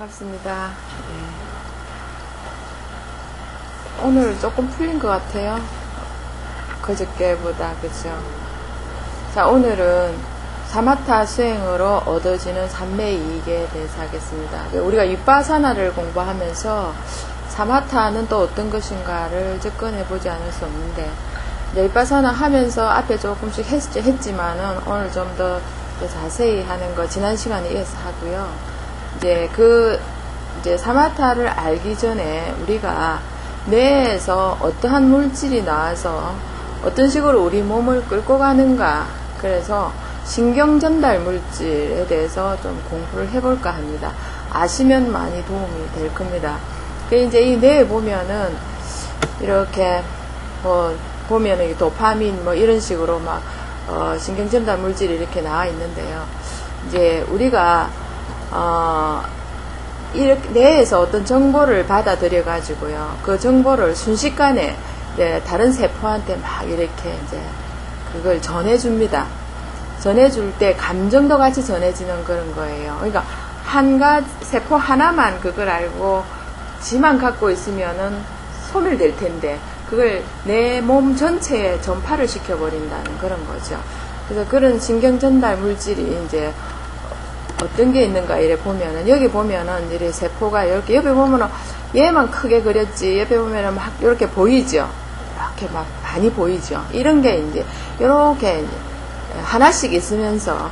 반갑습니다. 오늘 조금 풀린 것 같아요. 그저께보다, 그죠? 자, 오늘은 사마타 수행으로 얻어지는 삼매 이익에 대해서 하겠습니다. 우리가 윗바사나를 공부하면서 사마타는 또 어떤 것인가를 접근해보지 않을 수 없는데, 윗바사나 하면서 앞에 조금씩 했지만은 오늘 좀 더 자세히 하는 거 지난 시간에 이어서 하고요. 이제 사마타를 알기 전에 우리가 뇌에서 어떠한 물질이 나와서 어떤 식으로 우리 몸을 끌고 가는가, 그래서 신경전달 물질에 대해서 좀 공부를 해볼까 합니다. 아시면 많이 도움이 될 겁니다. 이제 이 뇌에 보면은 이렇게 보면은 도파민 이런 식으로 막 신경전달 물질이 이렇게 나와 있는데요. 이제 우리가 이렇게 뇌에서 어떤 정보를 받아들여 가지고요, 그 정보를 순식간에 다른 세포한테 막 이렇게 이제 그걸 전해줍니다. 전해줄 때 감정도 같이 전해지는 그런 거예요. 그러니까 한 가지 세포 하나만 그걸 알고 지만 갖고 있으면은 소멸될 텐데, 그걸 내 몸 전체에 전파를 시켜버린다는 그런 거죠. 그래서 그런 신경전달 물질이 이제 어떤 게 있는가 이래 보면은, 여기 보면은 이렇게 세포가 이렇게, 옆에 보면은 얘만 크게 그렸지, 옆에 보면은 막 이렇게 보이죠. 이렇게 막 많이 보이죠. 이런 게 이제 이렇게 하나씩 있으면서,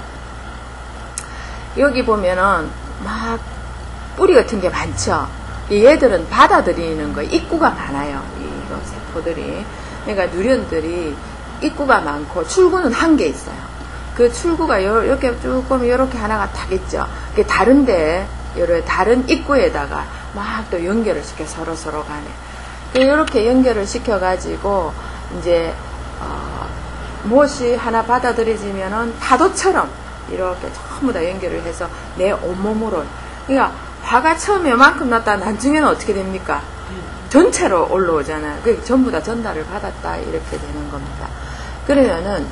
여기 보면은 막 뿌리 같은 게 많죠. 얘들은 받아들이는 거, 입구가 많아요. 이거 세포들이. 그러니까 누련들이 입구가 많고 출구는 한 개 있어요. 그 출구가 이렇게 쭉 보면 이렇게 하나가 딱 있죠. 그게 다른데, 다른 입구에다가 막 또 연결을 시켜, 서로 간에. 이렇게 연결을 시켜가지고, 이제, 무엇이 하나 받아들여지면은 파도처럼 이렇게 전부 다 연결을 해서 내 온몸으로. 그러니까 화가 처음에 요만큼 났다, 나중에는 어떻게 됩니까? 전체로 올라오잖아요. 그게 전부 다 전달을 받았다, 이렇게 되는 겁니다. 그러면은,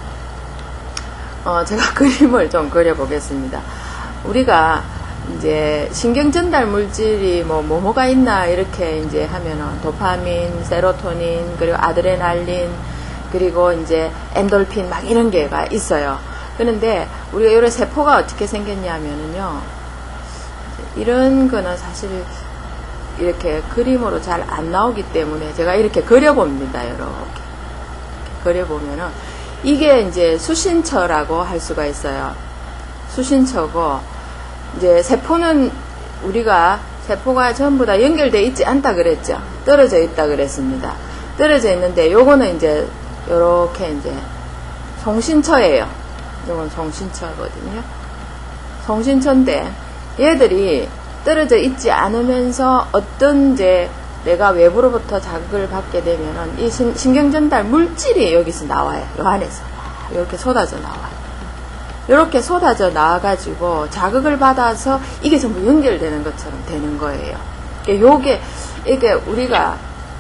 제가 그림을 좀 그려보겠습니다. 우리가 이제 신경전달 물질이 뭐가 있나 이렇게 이제 하면은 도파민, 세로토닌, 그리고 아드레날린, 그리고 이제 엔돌핀 막 이런 게가 있어요. 그런데 우리가 이런 세포가 어떻게 생겼냐면은요, 이런 거는 사실 이렇게 그림으로 잘 안 나오기 때문에 제가 이렇게 그려봅니다. 이렇게 그려보면은, 이게 이제 수신처라고 할 수가 있어요. 수신처고, 이제 세포는 우리가 세포가 전부 다 연결되어 있지 않다 그랬죠. 떨어져 있다 그랬습니다. 떨어져 있는데, 요거는 이제 요렇게 이제 송신처예요. 요건 송신처거든요. 송신처인데, 얘들이 떨어져 있지 않으면서 어떤 이제 내가 외부로부터 자극을 받게 되면은 이 신경전달 물질이 여기서 나와요. 요 안에서. 이렇게 쏟아져 나와요. 이렇게 쏟아져 나와가지고 자극을 받아서 이게 전부 연결되는 것처럼 되는 거예요. 이게 우리가,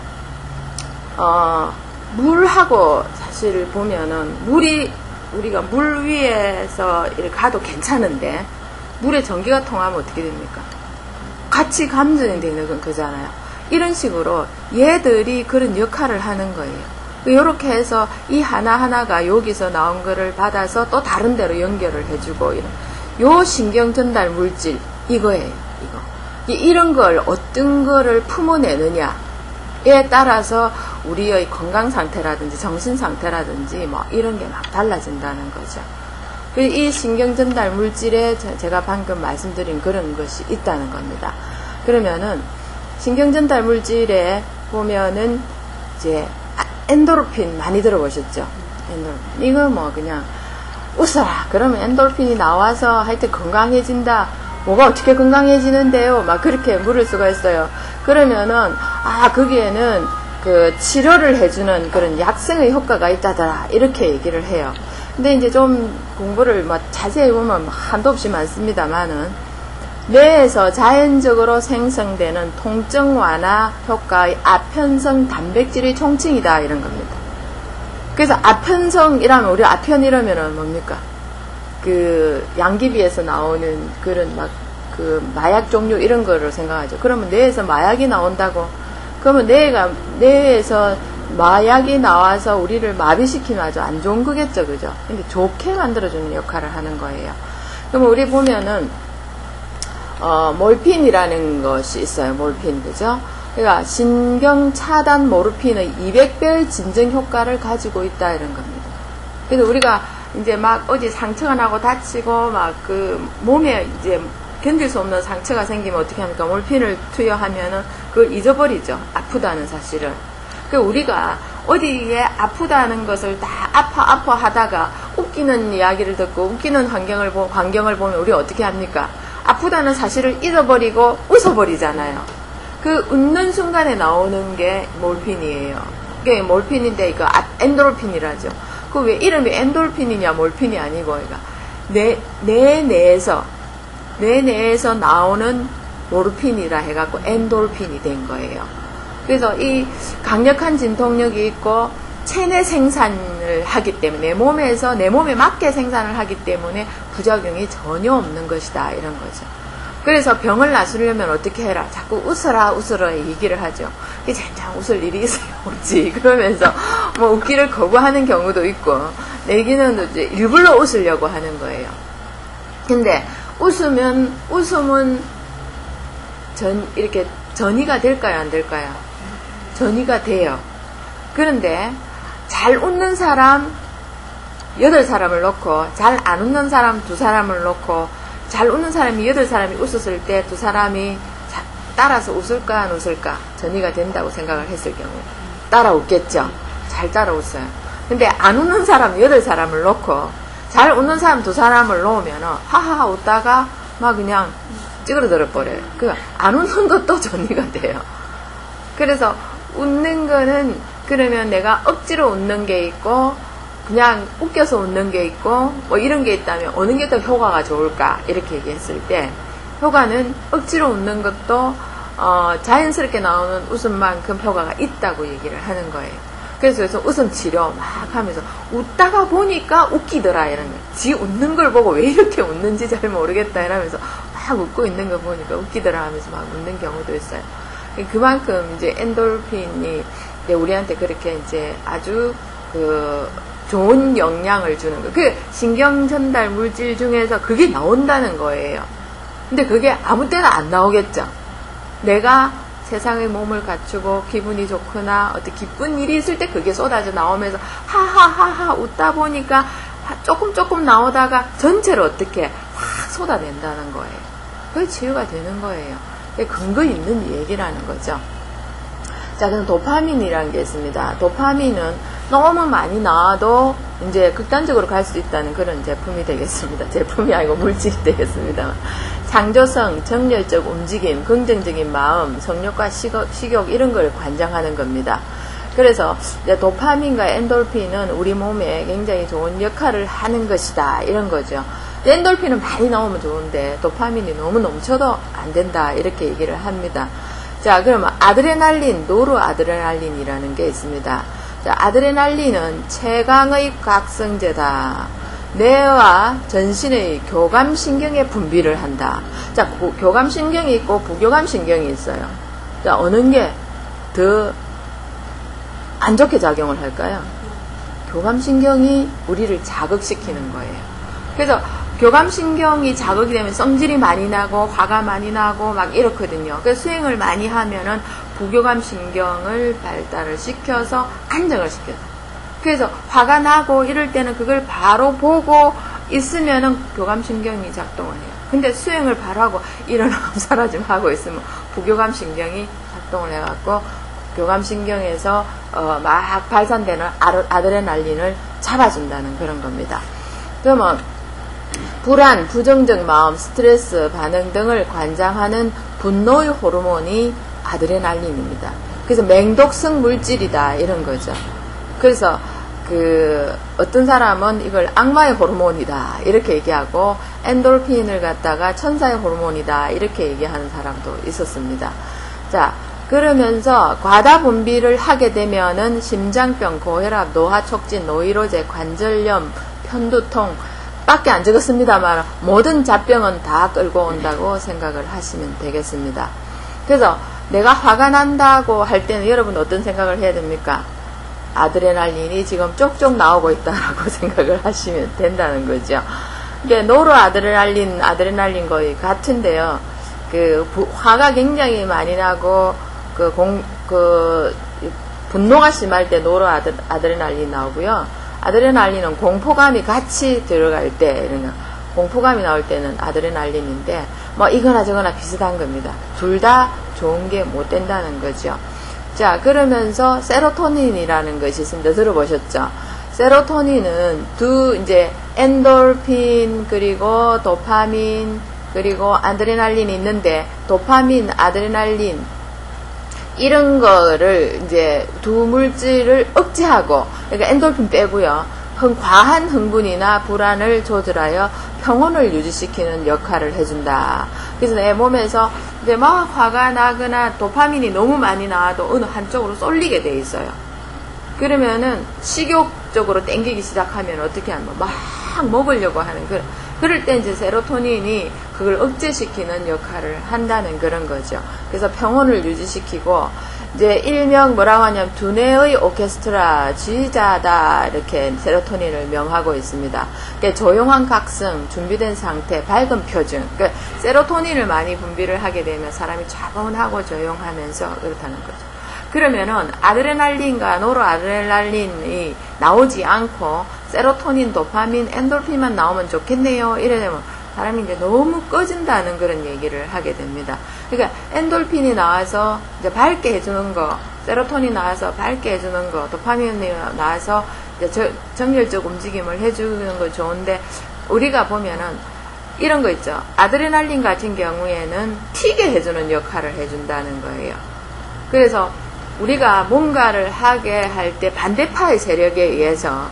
물하고 사실 보면은 우리가 물 위에서 이렇게 가도 괜찮은데, 물에 전기가 통하면 어떻게 됩니까? 같이 감전이 되는 거잖아요. 이런 식으로 얘들이 그런 역할을 하는 거예요. 이렇게 해서 이 하나하나가 여기서 나온 거를 받아서 또 다른 데로 연결을 해주고, 요 신경전달 물질, 이거예요, 이거. 이런 걸 어떤 거를 품어내느냐에 따라서 우리의 건강 상태라든지 정신 상태라든지 이런 게 막 달라진다는 거죠. 이 신경전달 물질에 제가 방금 말씀드린 그런 것이 있다는 겁니다. 그러면은 신경전달 물질에 보면은 이제 엔도르핀 많이 들어보셨죠? 엔도르핀. 이거 그냥 웃어라 그러면 엔도르핀이 나와서 하여튼 건강해진다. 뭐가 어떻게 건강해지는데요? 막 그렇게 물을 수가 있어요. 그러면은 거기에는 그 치료를 해주는 그런 약성의 효과가 있다더라, 이렇게 얘기를 해요. 근데 이제 좀 공부를 자세히 보면 한도 없이 많습니다만은, 뇌에서 자연적으로 생성되는 통증 완화 효과의 아편성 단백질의 총칭이다, 이런 겁니다. 그래서 아편성이라면, 우리 아편 이러면은 뭡니까? 그 양귀비에서 나오는 그런 그 마약 종류 이런 거를 생각하죠. 그러면 뇌에서 마약이 나온다고? 그러면 뇌에서 마약이 나와서 우리를 마비시키면 아주 안 좋은 거겠죠, 그죠? 근데 좋게 만들어주는 역할을 하는 거예요. 그러면 우리 보면은, 몰핀이라는 것이 있어요, 몰핀, 그죠? 그러니까, 신경 차단 모르핀의 200배의 진정 효과를 가지고 있다, 이런 겁니다. 그래서 우리가 이제 막 어디 상처가 나고 다치고, 막 그 몸에 이제 견딜 수 없는 상처가 생기면 어떻게 합니까? 몰핀을 투여하면은 그걸 잊어버리죠. 아프다는 사실을. 그 우리가 어디에 아프다는 것을 다 아파 하다가 웃기는 이야기를 듣고 웃기는 환경을 보면 우리 어떻게 합니까? 아프다는 사실을 잊어버리고 웃어버리잖아요. 그 웃는 순간에 나오는 게 몰핀이에요. 그게 몰핀인데 이거 엔도르핀이라죠. 그 왜 이름이 엔도르핀이냐 몰핀이 아니고 그러니까 내 뇌내에서 나오는 모르핀이라 해갖고 엔돌핀이 된 거예요. 그래서 이 강력한 진통력이 있고 체내 생산을 하기 때문에 내 몸에 맞게 생산을 하기 때문에 부작용이 전혀 없는 것이다 이런 거죠. 그래서 병을 낫으려면 어떻게 해라? 자꾸 웃어라 얘기를 하죠. 젠장 웃을 일이 있어야 없지. 그러면서 뭐 웃기를 거부하는 경우도 있고 내기는 이제 일부러 웃으려고 하는 거예요. 근데 웃음은 이렇게 전이가 될까요? 안 될까요? 전이가 돼요. 그런데 잘 웃는 사람 8사람을 놓고 잘 안 웃는 사람 2사람을 놓고 잘 웃는 사람이 8사람이 웃었을 때 2사람이 따라서 웃을까 안 웃을까? 전이가 된다고 생각을 했을 경우 따라 웃겠죠. 잘 따라 웃어요. 근데 안 웃는 사람 8사람을 놓고 잘 웃는 사람 2사람을 놓으면 하하하 웃다가 막 그냥 찌그러들어 버려요. 안 웃는 것도 전이가 돼요. 그래서 웃는 거는 그러면 내가 억지로 웃는 게 있고 그냥 웃겨서 웃는 게 있고 뭐 이런 게 있다면 어느 게 더 효과가 좋을까 이렇게 얘기했을 때 효과는 억지로 웃는 것도 자연스럽게 나오는 웃음만큼 효과가 있다고 얘기를 하는 거예요. 그래서 웃음 치료 막 하면서 웃다가 보니까 웃기더라 이런 거. 지 웃는 걸 보고 왜 이렇게 웃는지 잘 모르겠다 이러면서 막 웃고 있는 거 보니까 웃기더라 하면서 막 웃는 경우도 있어요. 그만큼 이제 엔돌핀이 우리한테 그렇게 이제 아주 좋은 영향을 주는 거. 그 신경 전달 물질 중에서 그게 나온다는 거예요. 근데 그게 아무 때나 안 나오겠죠. 내가 세상의 몸을 갖추고 기분이 좋거나 어떤 기쁜 일이 있을 때 그게 쏟아져 나오면서 하하하하 웃다 보니까 조금 나오다가 전체를 어떻게 확 쏟아낸다는 거예요. 그게 치유가 되는 거예요. 그게 근거 있는 얘기라는 거죠. 자, 그럼 도파민이라는 게 있습니다. 도파민은 너무 많이 나와도 이제 극단적으로 갈 수 있다는 그런 제품이 되겠습니다. 제품이 아니고 물질이 되겠습니다. 창조성, 정열적 움직임, 긍정적인 마음, 성욕과 식욕 이런 걸 관장하는 겁니다. 그래서 이제 도파민과 엔돌핀은 우리 몸에 굉장히 좋은 역할을 하는 것이다 이런 거죠. 엔돌핀은 많이 나오면 좋은데 도파민이 너무 넘쳐도 안 된다 이렇게 얘기를 합니다. 자, 그러면 아드레날린, 노르아드레날린이라는 게 있습니다. 자, 아드레날린은 최강의 각성제다. 뇌와 전신의 교감신경에 분비를 한다. 자, 교감신경이 있고 부교감신경이 있어요. 자, 어느 게 더 안 좋게 작용을 할까요? 교감신경이 우리를 자극시키는 거예요. 그래서 교감신경이 자극이 되면 성질이 많이 나고 화가 많이 나고 막 이렇거든요. 그래서 수행을 많이 하면은 부교감신경을 발달을 시켜서 안정을 시켜요. 그래서 화가 나고 이럴 때는 그걸 바로 보고 있으면은 교감신경이 작동을 해요. 근데 수행을 바로 하고 일어나고 사라짐 하고 있으면 부교감신경이 작동을 해갖고 교감신경에서 막 발산되는 아드레날린을 잡아준다는 그런 겁니다. 그러면 불안, 부정적 마음, 스트레스 반응 등을 관장하는 분노의 호르몬이 아드레날린입니다. 그래서 맹독성 물질이다 이런 거죠. 그래서 어떤 사람은 이걸 악마의 호르몬이다 이렇게 얘기하고 엔돌핀을 갖다가 천사의 호르몬이다 이렇게 얘기하는 사람도 있었습니다. 자, 그러면서 과다 분비를 하게 되면은 심장병, 고혈압, 노화 촉진, 노이로제, 관절염, 편두통, 밖에 안 적었습니다만 모든 잡병은 다 끌고 온다고 생각을 하시면 되겠습니다. 그래서 내가 화가 난다고 할 때는 여러분 어떤 생각을 해야 됩니까? 아드레날린이 지금 쪽쪽 나오고 있다라고 생각을 하시면 된다는 거죠. 이게 아드레날린 거의 같은데요. 화가 굉장히 많이 나고 분노가 심할 때 아드레날린 나오고요. 아드레날린은 공포감이 같이 들어갈 때, 공포감이 나올 때는 아드레날린인데, 뭐 이거나 저거나 비슷한 겁니다. 둘 다 좋은 게 못 된다는 거죠. 자, 그러면서 세로토닌이라는 것이 있습니다. 들어보셨죠? 세로토닌은 이제 엔돌핀, 그리고 도파민, 그리고 아드레날린이 있는데, 도파민, 아드레날린, 이런 거를 이제 두 물질을 억제하고, 그러니까 엔돌핀 빼고요. 과한 흥분이나 불안을 조절하여 평온을 유지시키는 역할을 해준다. 그래서 내 몸에서 이제 막 화가 나거나 도파민이 너무 많이 나와도 어느 한쪽으로 쏠리게 돼 있어요. 그러면은 식욕적으로 땡기기 시작하면 어떻게 하면 막 먹으려고 하는 그럴 때 이제 세로토닌이 그걸 억제시키는 역할을 한다는 그런 거죠. 그래서 평온을 유지시키고, 이제 일명 뭐라고 하냐면 두뇌의 오케스트라 지휘자다, 이렇게 세로토닌을 명하고 있습니다. 그러니까 조용한 각성, 준비된 상태, 밝은 표정. 그러니까 세로토닌을 많이 분비를 하게 되면 사람이 차분하고 조용하면서 그렇다는 거죠. 그러면은 아드레날린과 노르아드레날린이 나오지 않고 세로토닌, 도파민, 엔돌핀만 나오면 좋겠네요. 이러면 사람이 이제 너무 꺼진다는 그런 얘기를 하게 됩니다. 그러니까 엔돌핀이 나와서 이제 밝게 해주는 거, 세로토닌이 나와서 밝게 해주는 거, 도파민이 나와서 이제 정열적 움직임을 해주는 거 좋은데, 우리가 보면은 이런 거 있죠. 아드레날린 같은 경우에는 튀게 해주는 역할을 해준다는 거예요. 그래서 우리가 뭔가를 하게 할 때 반대파의 세력에 의해서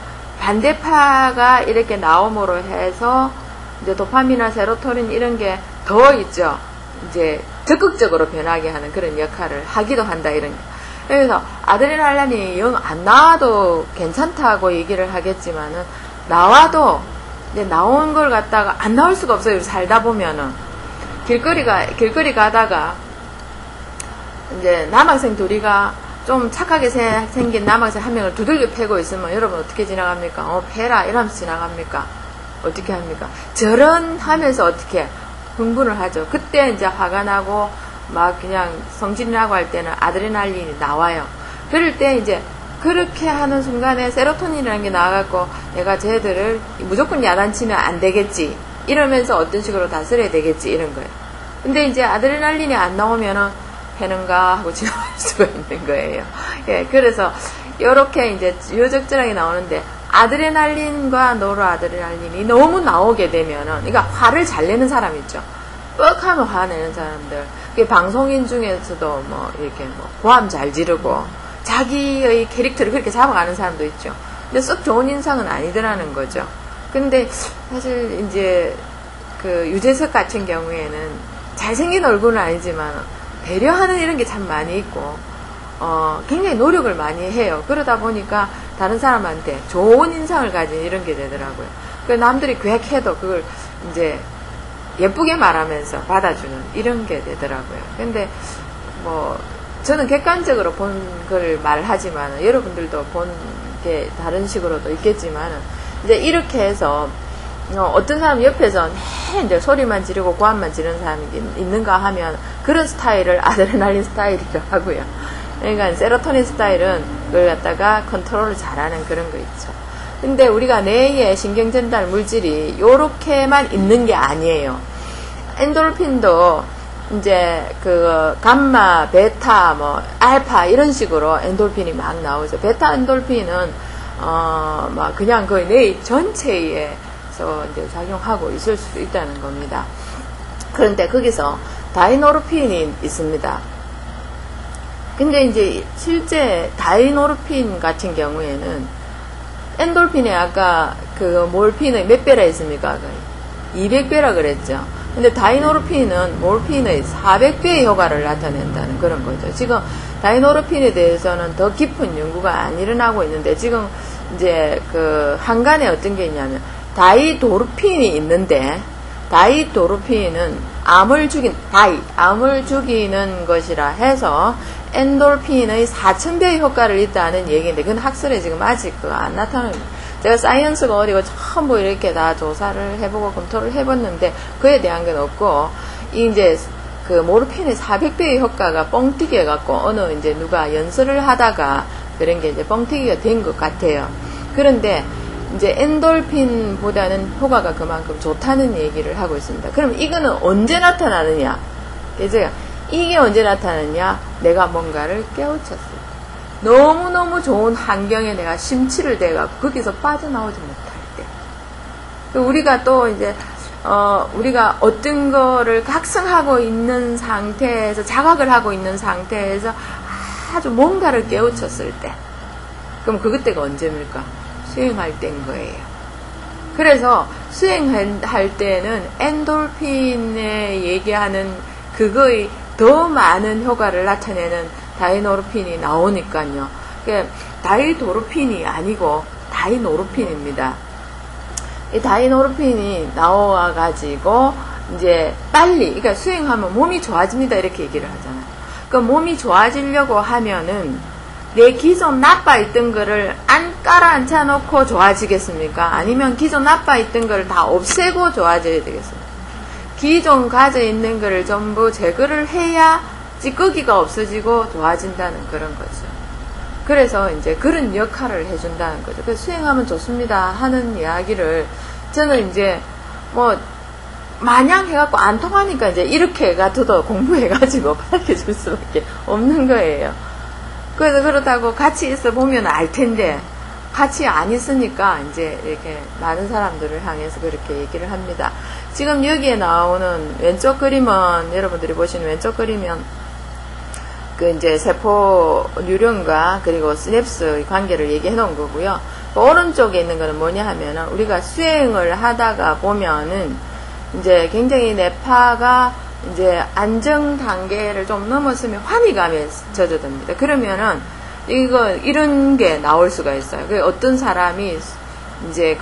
반대파가 이렇게 나옴으로 해서 이제 도파민이나 세로토닌 이런 게 더 있죠. 이제 적극적으로 변하게 하는 그런 역할을 하기도 한다, 이런 게. 그래서 아드레날린이 영 안 나와도 괜찮다고 얘기를 하겠지만은, 나와도 이제 나온 걸 갖다가 안 나올 수가 없어요. 살다 보면은 길거리 가다가 이제 남학생 둘이가 좀 착하게 생긴 남학생 한 명을 두들겨 패고 있으면 여러분 어떻게 지나갑니까? 패라 이러면서 지나갑니까? 어떻게 합니까? 저런 하면서 어떻게 흥분을 하죠. 그때 이제 화가 나고 막 그냥 성질이 나고 할 때는 아드레날린이 나와요. 그럴 때 이제 그렇게 하는 순간에 세로토닌이라는 게 나와갖고 내가 쟤들을 무조건 야단치면 안 되겠지, 이러면서 어떤 식으로 다스려야 되겠지, 이런 거예요. 근데 이제 아드레날린이 안 나오면은 패는가 하고 지나갈 수가 있는 거예요. 예, 그래서 요렇게 이제 유적절하게 나오는데, 아드레날린과 노르아드레날린이 너무 나오게 되면은, 그러니까 화를 잘 내는 사람 있죠. 뻑하면 화내는 사람들. 방송인 중에서도 뭐 이렇게 뭐 고함 잘 지르고 자기의 캐릭터를 그렇게 잡아가는 사람도 있죠. 근데 썩 좋은 인상은 아니더라는 거죠. 근데 사실 이제 그 유재석 같은 경우에는 잘생긴 얼굴은 아니지만 배려하는 이런 게 참 많이 있고, 굉장히 노력을 많이 해요. 그러다 보니까 다른 사람한테 좋은 인상을 가진 이런 게 되더라고요. 그 남들이 괴악해도 그걸 이제 예쁘게 말하면서 받아주는 이런 게 되더라고요. 근데 뭐 저는 객관적으로 본 걸 말하지만 여러분들도 본 게 다른 식으로도 있겠지만은, 이제 이렇게 해서 어떤 사람 옆에서 이제 소리만 지르고 고함만 지르는 사람이 있는가 하면 그런 스타일을 아드레날린 스타일이라고 하고요. 그러니까 세로토닌 스타일은 그걸 갖다가 컨트롤을 잘하는 그런 거 있죠. 근데 우리가 뇌에 신경 전달 물질이 요렇게만 있는 게 아니에요. 엔돌핀도 이제 그 감마, 베타, 뭐 알파 이런 식으로 엔돌핀이 막 나오죠. 베타 엔돌핀은 막 그냥 거의 뇌 전체에서 이제 작용하고 있을 수 있다는 겁니다. 그런데 거기서 다이노르핀이 있습니다. 근데 이제 실제 다이노르핀 같은 경우에는 엔돌핀이 아까 그 몰핀의 몇 배라 했습니까? 200배라 그랬죠. 근데 다이노르핀은 몰핀의 400배의 효과를 나타낸다는 그런 거죠. 지금 다이노르핀에 대해서는 더 깊은 연구가 안 일어나고 있는데, 지금 이제 그 한간에 어떤 게 있냐면 다이도르핀이 있는데, 다이도르핀은 암을 죽이는 것이라 해서 엔돌핀의 4000배의 효과를 있다는 얘기인데, 그건 학설에 지금 아직 안 나타납니다. 제가 사이언스가 어디고 전부 이렇게 다 조사를 해보고 검토를 해봤는데, 그에 대한 건 없고, 이제 그 모르핀의 400배의 효과가 뻥튀기 해갖고, 어느 이제 누가 연설을 하다가 그런 게 이제 뻥튀기가 된 것 같아요. 그런데, 이제 엔돌핀보다는 효과가 그만큼 좋다는 얘기를 하고 있습니다. 그럼 이거는 언제 나타나느냐? 그래서 이게 언제 나타나느냐? 내가 뭔가를 깨우쳤을 때. 너무너무 좋은 환경에 내가 심취를 대갖고 거기서 빠져나오지 못할 때. 우리가 또 이제 우리가 어떤 거를 각성하고 있는 상태에서, 자각을 하고 있는 상태에서 아주 뭔가를 깨우쳤을 때. 그럼 그때가 언제입니까? 수행할 때인 거예요. 그래서 수행할 때는 엔돌핀에 얘기하는 그거의 더 많은 효과를 나타내는 다이노르핀이 나오니까요. 그러니까 다이도르핀이 아니고 다이노르핀입니다. 이 다이노르핀이 나와가지고 이제 빨리, 그러니까 수행하면 몸이 좋아집니다 이렇게 얘기를 하잖아요. 그러니까 몸이 좋아지려고 하면은 내 기존 나빠있던 거를 안 깔아앉혀 놓고 좋아지겠습니까? 아니면 기존 나빠있던 거를 다 없애고 좋아져야 되겠습니까? 기존 가져있는 거를 전부 제거를 해야 찌꺼기가 없어지고 좋아진다는 그런 거죠. 그래서 이제 그런 역할을 해준다는 거죠. 그래서 수행하면 좋습니다 하는 이야기를 저는 이제 뭐 마냥 해갖고 안 통하니까 이제 이렇게가 더 공부해가지고 밝혀줄 수밖에 없는 거예요. 그래서 그렇다고 같이 있어 보면 알 텐데, 같이 안 있으니까 이제 이렇게 많은 사람들을 향해서 그렇게 얘기를 합니다. 지금 여기에 나오는 왼쪽 그림은, 여러분들이 보시는 왼쪽 그림은 그 이제 세포 뉴런과 그리고 시냅스의 관계를 얘기해 놓은 거고요. 그 오른쪽에 있는 거는 뭐냐 하면은 우리가 수행을 하다가 보면은 이제 굉장히 뇌파가 이제 안정 단계를 좀 넘었으면 환희감에 젖어듭니다. 그러면은 이런 게 나올 수가 있어요. 어떤 사람이 이제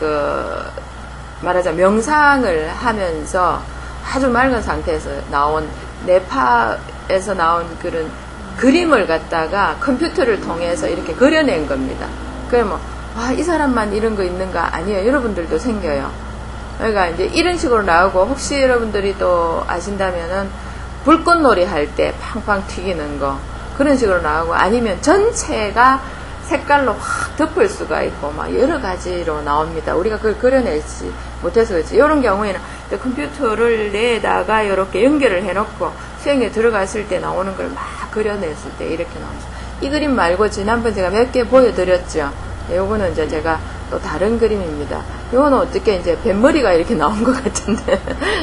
말하자면 명상을 하면서 아주 맑은 상태에서 나온 뇌파에서 나온 그런 그림을 갖다가 컴퓨터를 통해서 이렇게 그려낸 겁니다. 그러면 이 사람만 이런 거 있는가? 아니에요. 여러분들도 생겨요. 그러니까 이제 이런 식으로 나오고, 혹시 여러분들이 또 아신다면은 불꽃놀이 할 때 팡팡 튀기는 거, 그런 식으로 나오고, 아니면 전체가 색깔로 확 덮을 수가 있고 막 여러 가지로 나옵니다. 우리가 그걸 그려내지 못해서 그렇지. 이런 경우에는 컴퓨터를 내다가 이렇게 연결을 해놓고 수행에 들어갔을 때 나오는 걸 막 그려냈을 때 이렇게 나옵니다. 이 그림 말고 지난번 제가 몇 개 보여드렸죠. 요거는 이제 제가 또 다른 그림입니다. 요거는 어떻게 이제 뱃머리가 이렇게 나온 것 같은데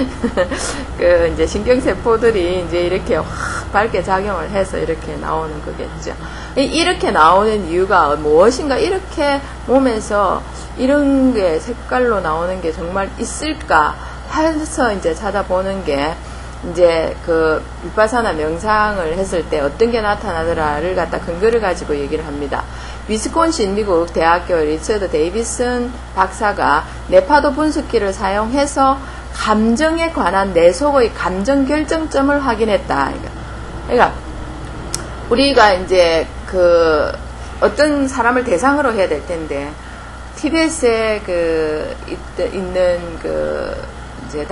이제 신경세포들이 이제 이렇게 확 밝게 작용을 해서 이렇게 나오는 거겠죠. 이렇게 나오는 이유가 무엇인가, 이렇게 몸에서 이런 게 색깔로 나오는 게 정말 있을까 해서 이제 찾아보는 게, 이제 비파사나 명상을 했을 때 어떤 게 나타나더라를 갖다 근거를 가지고 얘기를 합니다. 위스콘신 미국 대학교 리처드 데이비슨 박사가 뇌파도 분석기를 사용해서 감정에 관한 내 속의 감정 결정점을 확인했다. 그러니까 우리가 이제 어떤 사람을 대상으로 해야 될 텐데, 티베트에 있는 이제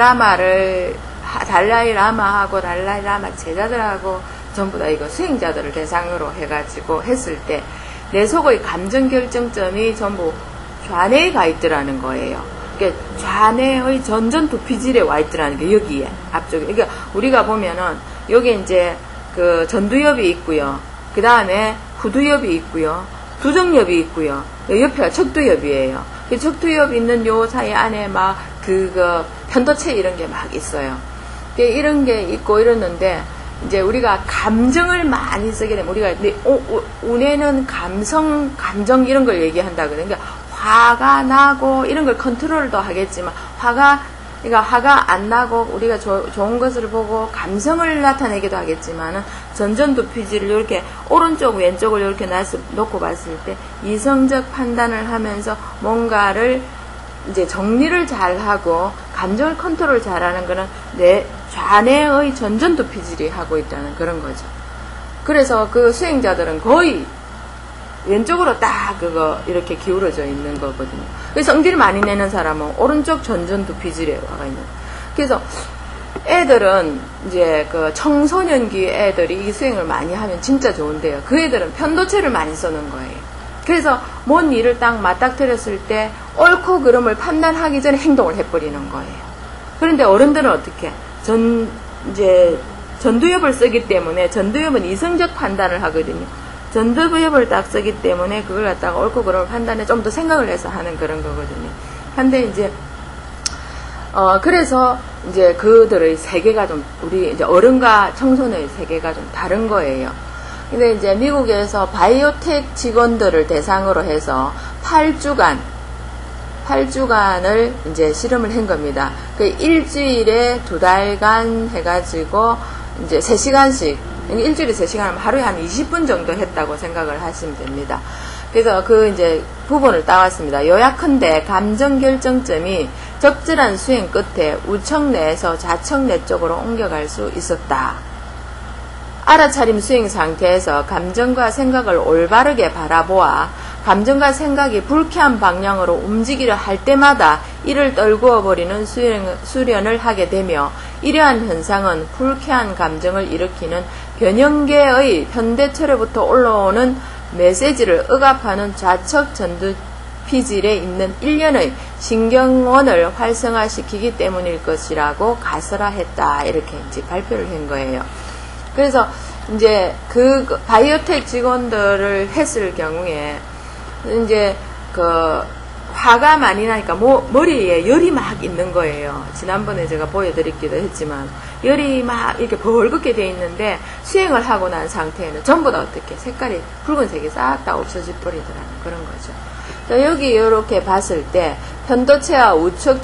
달라이라마하고 달라이라마 제자들하고 전부 다 이거 수행자들을 대상으로 해가지고 했을 때 내 속의 감정 결정점이 전부 좌뇌에 가 있더라는 거예요. 그러니까 좌뇌의 전전 두피질에 와 있더라는 게 여기에 앞쪽에. 그러니까 우리가 보면은 여기 이제 전두엽이 있고요. 그 다음에 후두엽이 있고요. 두정엽이 있고요. 옆에가 척두엽이에요. 그 척두엽 있는 요 사이 안에 막 편도체 이런 게 막 있어요. 이런 게 있고 이러는데, 이제 우리가 감정을 많이 쓰게 되면, 우리가 운에는 감정 이런 걸 얘기한다거든요. 그러니까 화가 나고 이런 걸 컨트롤도 하겠지만, 그러니까 화가 안 나고 우리가 좋은 것을 보고 감성을 나타내기도 하겠지만은, 전전두피질을 이렇게 오른쪽 왼쪽을 이렇게 놓고 봤을 때 이성적 판단을 하면서 뭔가를 이제 정리를 잘하고 감정을 컨트롤 잘하는 거는 내 좌뇌의 전전두피질이 하고 있다는 그런 거죠. 그래서 그 수행자들은 거의 왼쪽으로 딱 그거 이렇게 기울어져 있는 거거든요. 그래서 성질을 많이 내는 사람은 오른쪽 전전두피질에 와가 있는. 그래서 애들은 이제 그 청소년기 애들이 이 수행을 많이 하면 진짜 좋은데요. 그 애들은 편도체를 많이 쓰는 거예요. 그래서 뭔 일을 딱 맞닥뜨렸을 때 옳고 그름을 판단하기 전에 행동을 해버리는 거예요. 그런데 어른들은 어떻게? 이제 전두엽을 쓰기 때문에 전두엽은 이성적 판단을 하거든요. 전두엽을 딱 쓰기 때문에 그걸 갖다가 옳고 그름을 판단해 좀 더 생각을 해서 하는 그런 거거든요. 근데 이제 그래서 이제 그들의 세계가 좀 우리 이제 어른과 청소년의 세계가 좀 다른 거예요. 근데 이제 미국에서 바이오텍 직원들을 대상으로 해서 8주간을 이제 실험을 한 겁니다. 그 일주일에 2달간 해가지고 이제 3시간씩, 일주일에 3시간 하면 하루에 한 20분 정도 했다고 생각을 하시면 됩니다. 그래서 그 이제 부분을 따왔습니다. 요약컨대 감정 결정점이 적절한 수행 끝에 우측 뇌에서 좌측 뇌 쪽으로 옮겨갈 수 있었다. 알아차림 수행 상태에서 감정과 생각을 올바르게 바라보아 감정과 생각이 불쾌한 방향으로 움직이려 할 때마다 이를 떨구어 버리는 수련을 하게 되며 이러한 현상은 불쾌한 감정을 일으키는 변형계의 현대철로부터 올라오는 메시지를 억압하는 좌측 전두피질에 있는 일련의 신경원을 활성화시키기 때문일 것이라고 가설화했다. 이렇게 이제 발표를 한 거예요. 그래서 이제 그 바이오텍 직원들을 했을 경우에 이제 그 화가 많이 나니까 머리에 열이 막 있는 거예요. 지난번에 제가 보여드리기도 했지만 열이 막 이렇게 벌겋게 돼 있는데 수행을 하고 난 상태에는 전부 다 어떻게 색깔이 붉은색이 싹 다 없어져 버리더라는 그런 거죠. 여기 이렇게 봤을 때 편도체와 우측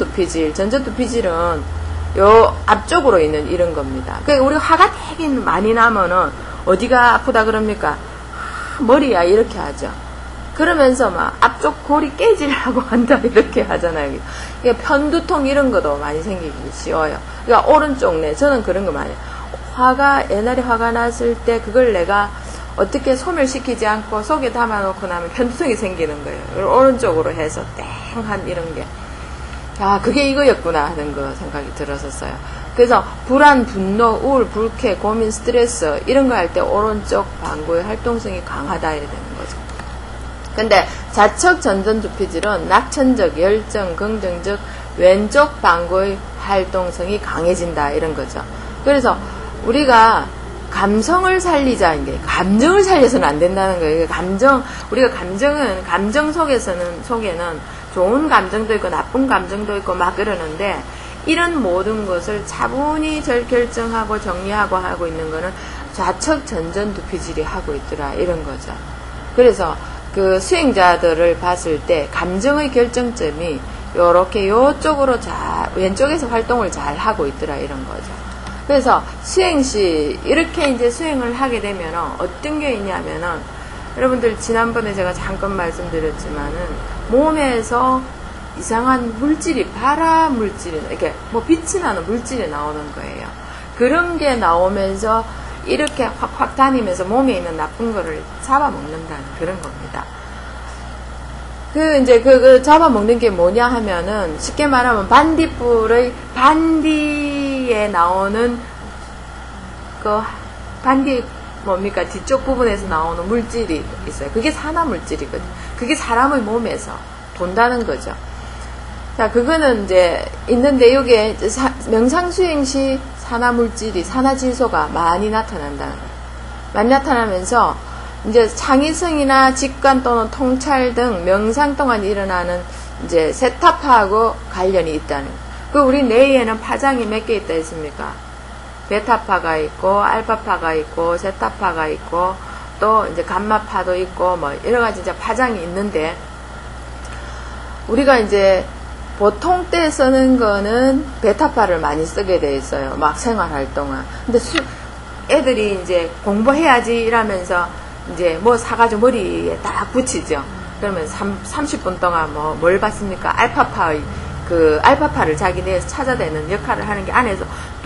전전두피질은 요 앞쪽으로 있는 이런 겁니다. 그러니까 우리가 화가 되게 많이 나면은 어디가 아프다 그럽니까? 머리야 이렇게 하죠. 그러면서 막 앞쪽 골이 깨지려고 한다 이렇게 하잖아요. 이게 편두통 이런 것도 많이 생기기 쉬워요. 그러니까 오른쪽 뇌 저는 그런 거 많이 옛날에 화가 났을 때 그걸 내가 어떻게 소멸시키지 않고 속에 담아놓고 나면 편두통이 생기는 거예요. 오른쪽으로 해서 땡한 이런 게 그게 이거였구나 하는 거 생각이 들었었어요. 그래서 불안, 분노, 우울, 불쾌, 고민, 스트레스 이런 거 할 때 오른쪽 방구의 활동성이 강하다 이래 되는 거죠. 근데 좌측 전전두피질은 낙천적, 열정, 긍정적 왼쪽 방구의 활동성이 강해진다 이런 거죠. 그래서 우리가 감성을 살리자는 게 감정을 살려서는 안 된다는 거예요. 우리가 감정 속에는 좋은 감정도 있고 나쁜 감정도 있고 막 그러는데 이런 모든 것을 차분히 결정하고 정리하고 하고 있는 거는 좌측 전전두피질이 하고 있더라 이런 거죠. 그래서 그 수행자들을 봤을 때 감정의 결정점이 요렇게 요쪽으로 왼쪽에서 활동을 잘 하고 있더라 이런 거죠. 그래서 수행시 이렇게 이제 수행을 하게 되면 어떤 게 있냐면은 여러분들 지난번에 제가 잠깐 말씀드렸지만은 몸에서 이상한 물질이 발화 물질이 이렇게 뭐 빛이 나는 물질이 나오는 거예요. 그런 게 나오면서 이렇게 확확 다니면서 몸에 있는 나쁜 거를 잡아먹는다는 그런 겁니다. 이제 그 잡아먹는 게 뭐냐 하면은 쉽게 말하면 반딧불의 반디에 나오는 반디 뭡니까? 뒤쪽 부분에서 나오는 물질이 있어요. 그게 산화 물질이거든요. 그게 사람의 몸에서 돈다는 거죠. 자, 그거는 이제 있는데 이게 명상수행 시 산화 물질이 산화 질소가 많이 나타난다는 거예요. 많이 나타나면서 이제 창의성이나 직관 또는 통찰 등 명상 동안 일어나는 이제 세타파하고 관련이 있다는 거예요. 우리 뇌에는 파장이 몇 개 있다 했습니까? 베타파가 있고 알파파가 있고 세타파가 있고 또 이제 감마파도 있고 뭐 여러 가지 이제 파장이 있는데 우리가 이제 보통 때 쓰는 거는 베타파를 많이 쓰게 돼 있어요. 막 생활할 동안. 근데 애들이 이제 공부해야지 이러면서 이제 뭐 사가지고 머리에 딱 붙이죠. 그러면 30분 동안 뭘 봤습니까? 알파파를 자기 내에서 찾아내는 역할을 하는 게 안에서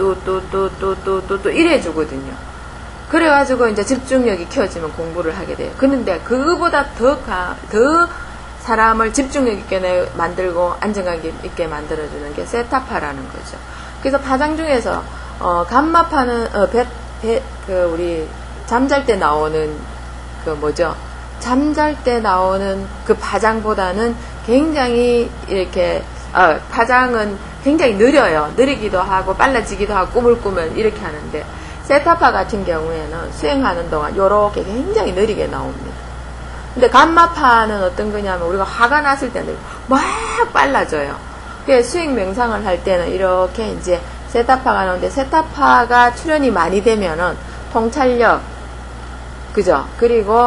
또 이래주거든요. 그래가지고 이제 집중력이 켜지면 공부를 하게 돼요. 그런데 그거보다 더 사람을 집중력 있게 만들고 안정감 있게 만들어주는 게 세타파라는 거죠. 그래서 파장 중에서 감마파는 우리 잠잘 때 나오는 잠잘 때 나오는 그 파장보다는 굉장히 이렇게 파장은 굉장히 느려요. 느리기도 하고 빨라지기도 하고 꿈을 꾸면 이렇게 하는데 세타파 같은 경우에는 수행하는 동안 요렇게 굉장히 느리게 나옵니다. 근데 감마파는 어떤 거냐면 우리가 화가 났을 때는 막 빨라져요. 그래서 수행 명상을 할 때는 이렇게 이제 세타파가 나오는데 세타파가 출현이 많이 되면은 통찰력, 그죠? 그리고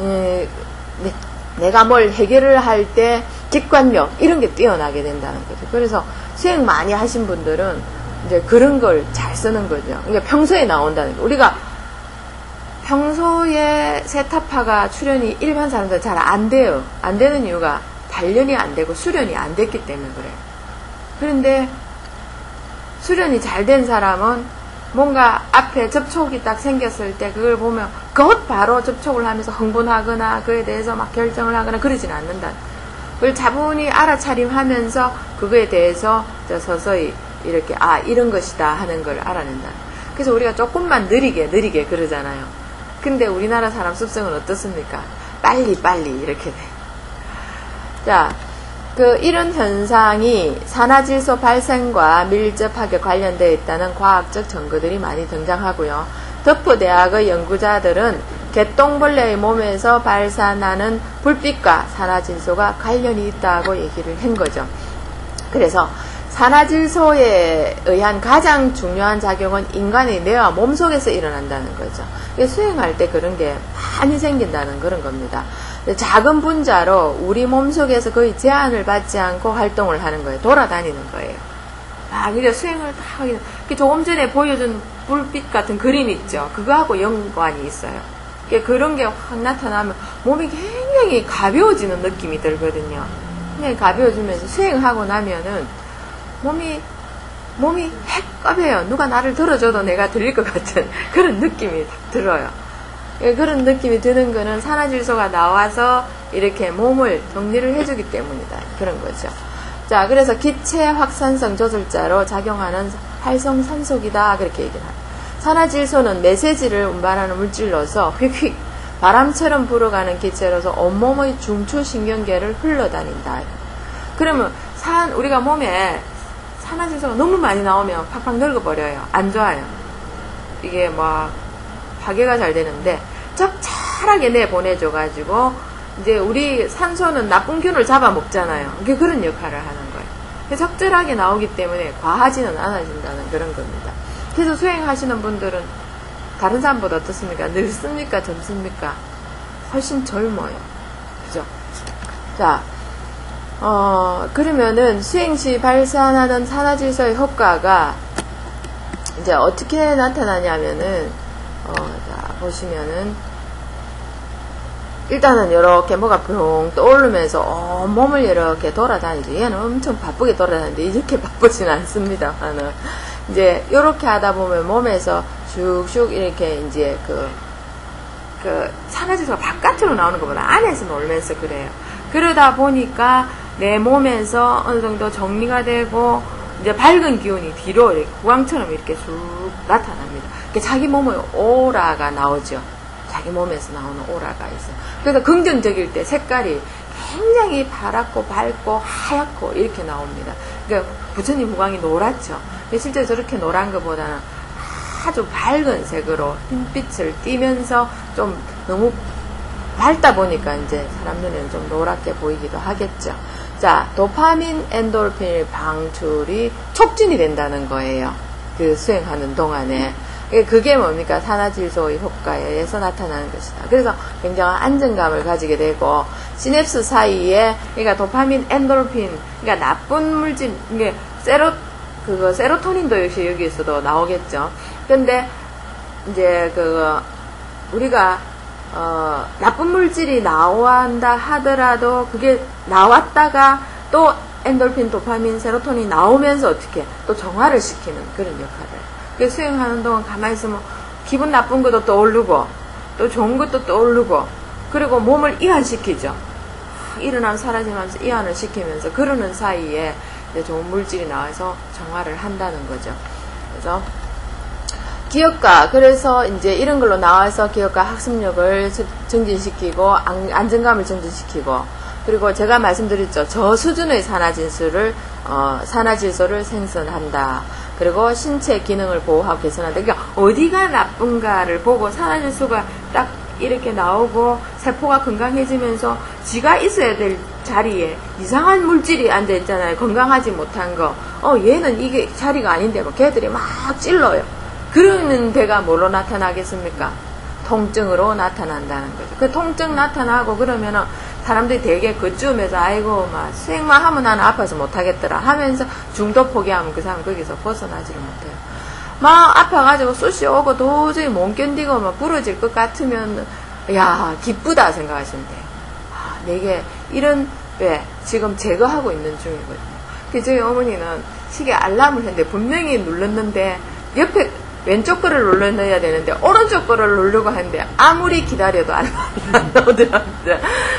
내가 뭘 해결을 할 때 객관력 이런 게 뛰어나게 된다는 거죠. 그래서 수행 많이 하신 분들은 이제 그런 걸 잘 쓰는 거죠. 그러니까 평소에 나온다는 거. 우리가 평소에 세타파가 출현이 일반 사람들 잘 안 돼요. 안 되는 이유가 단련이 안 되고 수련이 안 됐기 때문에 그래요. 그런데 수련이 잘 된 사람은 뭔가 앞에 접촉이 딱 생겼을 때 그걸 보면 곧 바로 접촉을 하면서 흥분하거나 그에 대해서 막 결정을 하거나 그러지는 않는다. 그걸 차분히 알아차림하면서 그거에 대해서 서서히 이렇게 이런 것이다 하는 걸 알아낸다. 그래서 우리가 조금만 느리게 그러잖아요. 근데 우리나라 사람 습성은 어떻습니까? 빨리 이렇게 돼. 자, 이런 현상이 산화질소 발생과 밀접하게 관련되어 있다는 과학적 증거들이 많이 등장하고요. 덕프대학의 연구자들은 개똥벌레의 몸에서 발산하는 불빛과 산화질소가 관련이 있다고 얘기를 한 거죠. 그래서 산화질소에 의한 가장 중요한 작용은 인간의 뇌와 몸속에서 일어난다는 거죠. 수행할 때 그런 게 많이 생긴다는 그런 겁니다. 작은 분자로 우리 몸속에서 거의 제한을 받지 않고 활동을 하는 거예요. 돌아다니는 거예요. 그래서 수행을 다 하게 조금 전에 보여준 불빛 같은 그림 있죠. 그거하고 연관이 있어요. 그런 게 확 나타나면 몸이 굉장히 가벼워지는 느낌이 들거든요. 굉장히 가벼워지면서 수행하고 나면은 몸이 핵겁해요. 누가 나를 들어줘도 내가 들릴 것 같은 그런 느낌이 들어요. 그런 느낌이 드는 거는 산화질소가 나와서 이렇게 몸을 정리를 해주기 때문이다. 그런 거죠. 자, 그래서 기체 확산성 조절자로 작용하는 활성산소기다. 그렇게 얘기를 합니다. 산화질소는 메시지를 운반하는 물질로서 휙휙 바람처럼 불어가는 기체로서 온몸의 중추신경계를 흘러다닌다. 그러면 우리가 몸에 산화질소가 너무 많이 나오면 팍팍 늙어버려요. 안 좋아요. 이게 파괴가 잘 되는데 적절하게 내보내줘가지고 이제 우리 산소는 나쁜 균을 잡아먹잖아요. 이게 그런 역할을 하는 거예요. 적절하게 나오기 때문에 과하지는 않아진다는 그런 겁니다. 그래서 수행하시는 분들은 다른 사람보다 어떻습니까? 늙습니까? 젊습니까? 훨씬 젊어요. 그죠? 자, 그러면은 수행 시 발산하는 산화질소의 효과가 이제 어떻게 나타나냐면은, 자, 보시면은, 일단은 이렇게 뭐가 뿅 떠오르면서 몸을 이렇게 돌아다니죠. 얘는 엄청 바쁘게 돌아다니는데 이렇게 바쁘진 않습니다. 이제 이렇게 하다 보면 몸에서 슉슉 이렇게 이제 산화질소가 바깥으로 나오는 것보다 안에서 놀면서 그래요. 그러다 보니까 내 몸에서 어느 정도 정리가 되고 이제 밝은 기운이 뒤로 이렇게 구광처럼 이렇게 쑥 나타납니다. 자기 몸의 오라가 나오죠. 자기 몸에서 나오는 오라가 있어요. 그래서 긍정적일 때 색깔이 굉장히 파랗고 밝고 하얗고 이렇게 나옵니다. 그러니까 부처님 후광이 노랗죠. 실제 저렇게 노란 것보다는 아주 밝은 색으로 흰빛을 띠면서 좀 너무 밝다 보니까 이제 사람 눈에는 좀 노랗게 보이기도 하겠죠. 자, 도파민, 엔돌핀 방출이 촉진이 된다는 거예요. 수행하는 동안에. 그게 뭡니까? 산화질소의 효과에 의해서 나타나는 것이다. 그래서 굉장한 안정감을 가지게 되고, 시냅스 사이에, 그러니까 도파민, 엔돌핀, 그러니까 나쁜 물질, 이게 세로토닌도 역시 여기에서도 나오겠죠. 근데, 이제 우리가 나쁜 물질이 나온다 하더라도 그게 나왔다가 또 엔돌핀, 도파민, 세로토닌이 나오면서 어떻게 또 정화를 시키는 그런 역할을. 그 수행하는 동안 가만히 있으면 기분 나쁜 것도 떠오르고 또 좋은 것도 떠오르고 그리고 몸을 이완시키죠. 일어나면 사라지면서 이완을 시키면서 그러는 사이에 이제 좋은 물질이 나와서 정화를 한다는 거죠. 그래서 기억과, 그래서 이제 이런 걸로 나와서 기억과 학습력을 증진시키고 안정감을 증진시키고, 그리고 제가 말씀드렸죠. 저 수준의 산화질소를 생성한다. 그리고 신체 기능을 보호하고 개선한다. 그러니까 어디가 나쁜가를 보고 산화질소가 딱 이렇게 나오고 세포가 건강해지면서 지가 있어야 될 자리에 이상한 물질이 앉아있잖아요. 건강하지 못한 거. 얘는 이게 자리가 아닌데 뭐 걔들이 막 찔러요. 그러는 데가 뭘로 나타나겠습니까? 통증으로 나타난다는 거죠. 그 통증 나타나고 그러면은 사람들이 되게 그쯤에서 아이고 막 수행만 하면 나는 아파서 못하겠더라 하면서 중도 포기하면 그 사람 거기서 벗어나지를 못해요. 막 아파가지고 쑤시 오고 도저히 못 견디고 막 부러질 것 같으면 야 기쁘다 생각하시면 돼요. 내게 이런 왜 지금 제거하고 있는 중이거든요. 그 저희 어머니는 시계 알람을 했는데 분명히 눌렀는데 옆에 왼쪽 거를 눌러야 되는데 오른쪽 거를 누르고 하는데 아무리 기다려도 알람이 안 나오더라고요.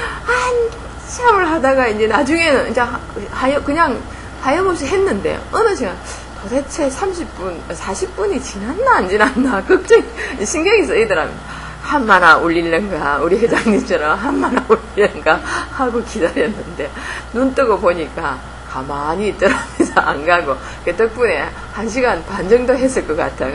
한참을 하다가 이제 나중에는 이제 그냥 하염없이 했는데 어느 시간 도대체 30분, 40분이 지났나 안 지났나 신경이 쓰이더라고요. 한마나 울리는가 우리 회장님처럼 한마나 울리는가 하고 기다렸는데 눈 뜨고 보니까 가만히 있더라면서 안 가고 그 덕분에 1시간 반 정도 했을 것 같아.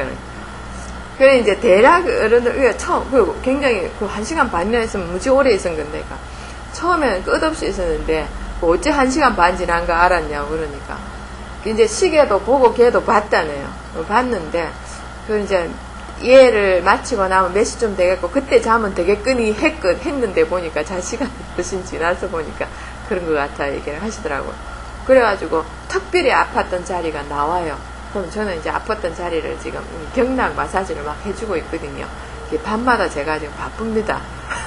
그래 이제 대략 어른들 처음 굉장히 1시간 반이나 했으면 무지 오래 있은 건데 처음에는 끝없이 있었는데 어째 1시간 반 지난가 알았냐고 그러니까 이제 시계도 보고 걔도 봤다네요. 봤는데 그 이제 얘를 마치고 나면 몇 시쯤 되겠고 그때 자면 되겠거니 했는데 보니까 자 시간이 훨씬 지나서 보니까 그런 것 같아 얘기를 하시더라고요. 그래가지고 특별히 아팠던 자리가 나와요. 그럼 저는 이제 아팠던 자리를 지금 경락 마사지를 막 해주고 있거든요. 밤마다 제가 지금 바쁩니다.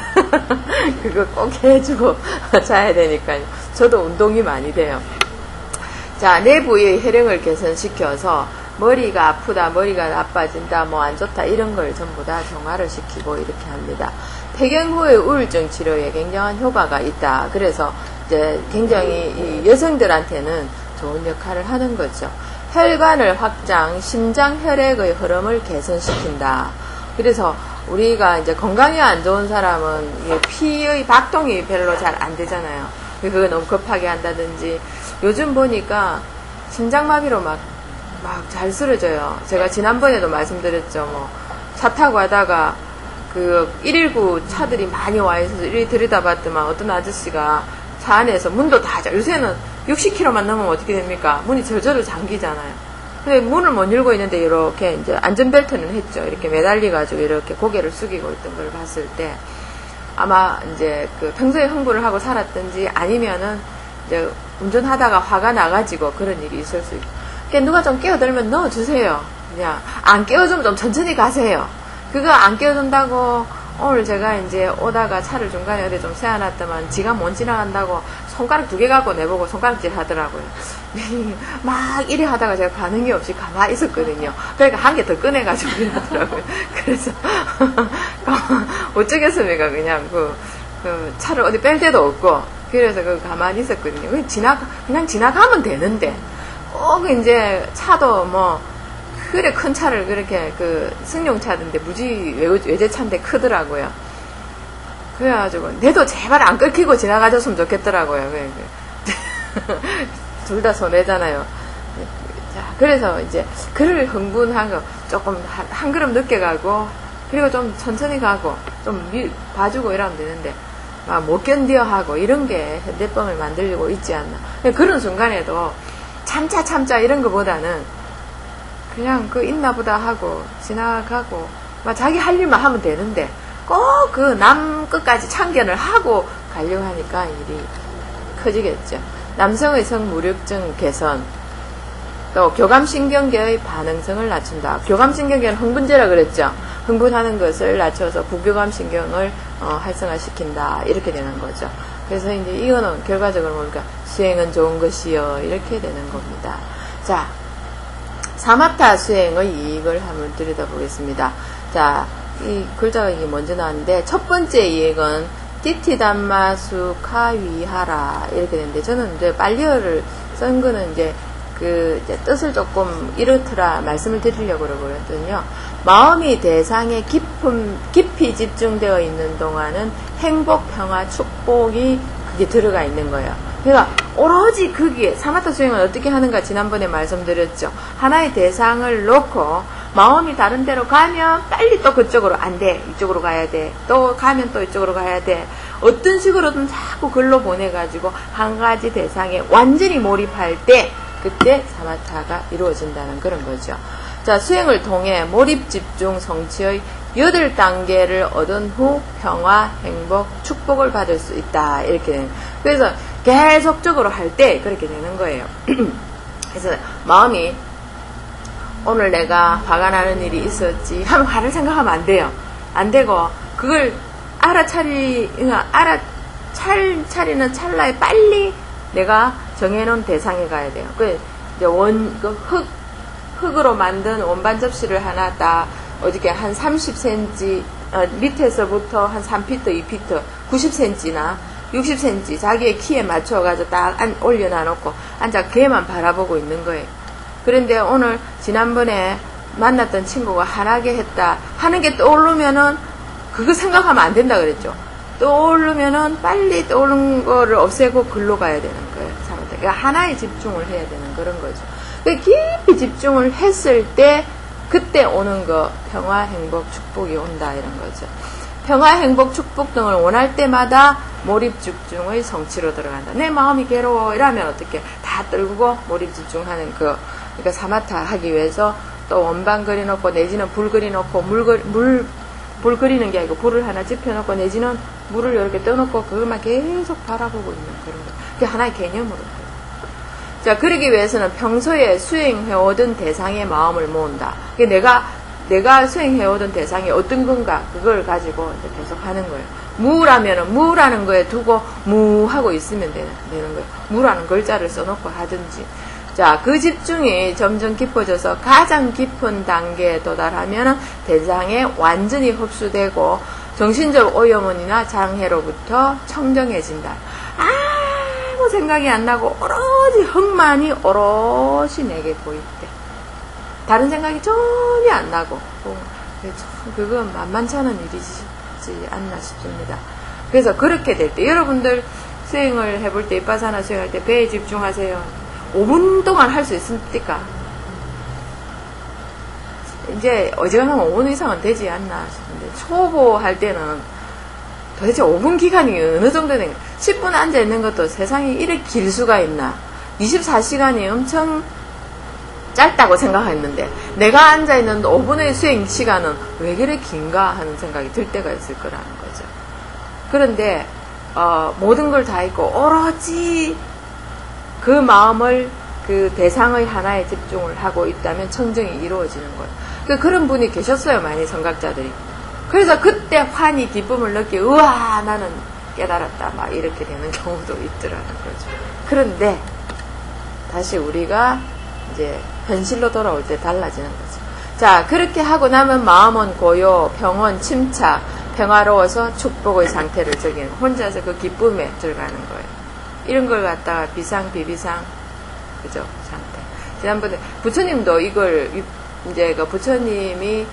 그거 꼭 해주고 자야 되니까요. 저도 운동이 많이 돼요. 자, 내부의 혈행을 개선시켜서 머리가 아프다, 머리가 나빠진다, 뭐 안 좋다 이런 걸 전부 다 정화를 시키고 이렇게 합니다. 폐경 후의 우울증 치료에 굉장한 효과가 있다. 그래서 이제 굉장히 이 여성들한테는 좋은 역할을 하는 거죠. 혈관을 확장, 심장 혈액의 흐름을 개선시킨다. 그래서 우리가 이제 건강이 안 좋은 사람은 피의 박동이 별로 잘 안 되잖아요. 그거 너무 급하게 한다든지 요즘 보니까 심장마비로 막 잘 쓰러져요. 제가 지난번에도 말씀드렸죠. 뭐 차 타고 하다가 그 119 차들이 많이 와 있어서 이리 들여다봤더만 어떤 아저씨가 차 안에서 문도 다 요새는 60km만 넘으면 어떻게 됩니까? 문이 절절로 잠기잖아요. 근데 문을 못 열고 있는데 이렇게 이제 안전벨트는 했죠. 이렇게 매달려가지고 이렇게 고개를 숙이고 있던 걸 봤을 때 아마 이제 그 평소에 흥분을 하고 살았든지 아니면은 이제 운전하다가 화가 나가지고 그런 일이 있을 수 있고. 그러니까 누가 좀 깨워들면 넣어주세요. 그냥 안 깨워주면 좀 천천히 가세요. 그거 안 깨워준다고 오늘 제가 이제 오다가 차를 중간에 어디 좀 세워놨더만 지가 못 지나간다고 손가락 2개 갖고 내보고 손가락질 하더라고요. 막 이래 하다가 제가 반응이 없이 가만히 있었거든요. 그러니까 한 개 더 꺼내가지고 이러더라고요. 그래서 어쩌겠습니까? 그냥 그 차를 어디 뺄 데도 없고 그래서 가만히 있었거든요. 그냥 지나가면 되는데 이제 차도 뭐 그래 큰 차를 그렇게 승용차던데 무지 외제차인데 크더라고요. 그래가지고 내도 제발 안 끊기고 지나가줬으면 좋겠더라고요. 둘 다 손해잖아요. 자, 그래서 이제 그를 흥분하고 조금 한 걸음 늦게 가고 그리고 좀 천천히 가고 좀 봐주고 이러면 되는데 막 못 견뎌 하고 이런 게 현대병을 만들고 있지 않나. 그런 순간에도 참자 이런 거보다는 그냥 있나 보다 하고 지나가고 막 자기 할 일만 하면 되는데 꼭 남 끝까지 참견을 하고 가려고 하니까 일이 커지겠죠. 남성의 성무력증 개선, 또 교감신경계의 반응성을 낮춘다. 교감신경계는 흥분제라 그랬죠. 흥분하는 것을 낮춰서 부교감신경을 활성화시킨다. 이렇게 되는 거죠. 그래서 이제 이거는 결과적으로 보니까 수행은 좋은 것이요. 이렇게 되는 겁니다. 자, 사마타 수행의 이익을 한번 들여다보겠습니다. 자, 이 글자가 이게 먼저 나왔는데, 첫 번째 이익은 디티담마 수카위하라. 이렇게 되는데, 저는 이제 빨리어를 쓴 거는 이제 이제 뜻을 조금 이렇더라 말씀을 드리려고 그러거든요. 마음이 대상에 깊이 집중되어 있는 동안은 행복, 평화, 축복이 그게 들어가 있는 거예요. 그러니까 오로지 거기에 사마타 수행은 어떻게 하는가 지난번에 말씀드렸죠. 하나의 대상을 놓고 마음이 다른 데로 가면 빨리 또 그쪽으로 안 돼. 이쪽으로 가야 돼. 또 가면 또 이쪽으로 가야 돼. 어떤 식으로든 자꾸 글로 보내가지고 한 가지 대상에 완전히 몰입할 때 그때 사마타가 이루어진다는 그런 거죠. 자, 수행을 통해 몰입, 집중, 성취의 8단계를 얻은 후 평화, 행복, 축복을 받을 수 있다. 이렇게 되는. 그래서 계속적으로 할 때 그렇게 되는 거예요. 그래서 마음이 오늘 내가 화가 나는 일이 있었지 하면 화를 생각하면 안 돼요. 안 되고 그걸 차리는 찰나에 빨리 내가 정해놓은 대상에 가야 돼요. 이제 흙으로 만든 원반 접시를 하나 딱 어저께 한 30cm 밑에서부터 한 3피트, 2피트, 90cm나 60cm 자기의 키에 맞춰가지고 딱 올려놔놓고 앉아 걔만 바라보고 있는 거예요. 그런데 오늘 지난번에 만났던 친구가 화나게 했다 하는 게 떠오르면은 그거 생각하면 안 된다 그랬죠. 떠오르면은 빨리 떠오른 거를 없애고 글로 가야 되는 거예요. 그러니까 하나에 집중을 해야 되는 그런 거죠. 깊이 집중을 했을 때 그때 오는 거 평화, 행복, 축복이 온다 이런 거죠. 평화, 행복, 축복 등을 원할 때마다 몰입, 집중의 성취로 들어간다. 내 마음이 괴로워 이러면 어떻게 다 떨구고 몰입, 집중하는 그러니까 사마타 하기 위해서 또 원반 그려놓고 내지는 불 그려놓고 불 그리는 게 아니고 불을 하나 지펴놓고 내지는 물을 이렇게 떠놓고 그것만 계속 바라보고 있는 그런 거. 그게 하나의 개념으로. 자, 그러기 위해서는 평소에 수행해오던 대상의 마음을 모은다. 내가 수행해오던 대상이 어떤 건가 그걸 가지고 이제 계속 하는 거예요. 무라면은 무라는 거에 두고 무하고 있으면 되는 거예요. 무라는 글자를 써놓고 하든지. 자, 그 집중이 점점 깊어져서 가장 깊은 단계에 도달하면 대상에 완전히 흡수되고 정신적 오염원이나 장애로부터 청정해진다. 아무 생각이 안 나고 오로지 흙만이 오롯이 내게 보일 때 다른 생각이 전혀 안 나고 그건 만만치 않은 일이지 않나 싶습니다. 그래서 그렇게 될 때 여러분들 수행을 해볼 때 비파사나 수행할 때 배에 집중하세요. 5분 동안 할 수 있습니까? 이제 어지간하면 5분 이상은 되지 않나 싶은데 초보 할 때는 도대체 5분 기간이 어느 정도 되는 10분 앉아있는 것도 세상에 이렇게 길 수가 있나 24시간이 엄청 짧다고 생각했는데 내가 앉아있는 5분의 수행 시간은 왜 그래 긴가 하는 생각이 들 때가 있을 거라는 거죠. 그런데 모든 걸 다 있고 오로지 그 마음을 그 대상의 하나에 집중을 하고 있다면 청정이 이루어지는 거예요. 그런 분이 계셨어요. 많이 성각자들이. 그래서 그때 환희 기쁨을 느끼고 우와 나는 깨달았다 막 이렇게 되는 경우도 있더라는 거죠. 그런데 다시 우리가 이제 현실로 돌아올 때 달라지는 거죠. 자, 그렇게 하고 나면 마음은 고요, 평온, 침착, 평화로워서 축복의 상태를 적이는 혼자서 그 기쁨에 들어가는 거예요. 이런 걸 갖다가 비상, 비비상, 그죠? 상태. 지난번에 부처님도 이걸, 이제 부처님이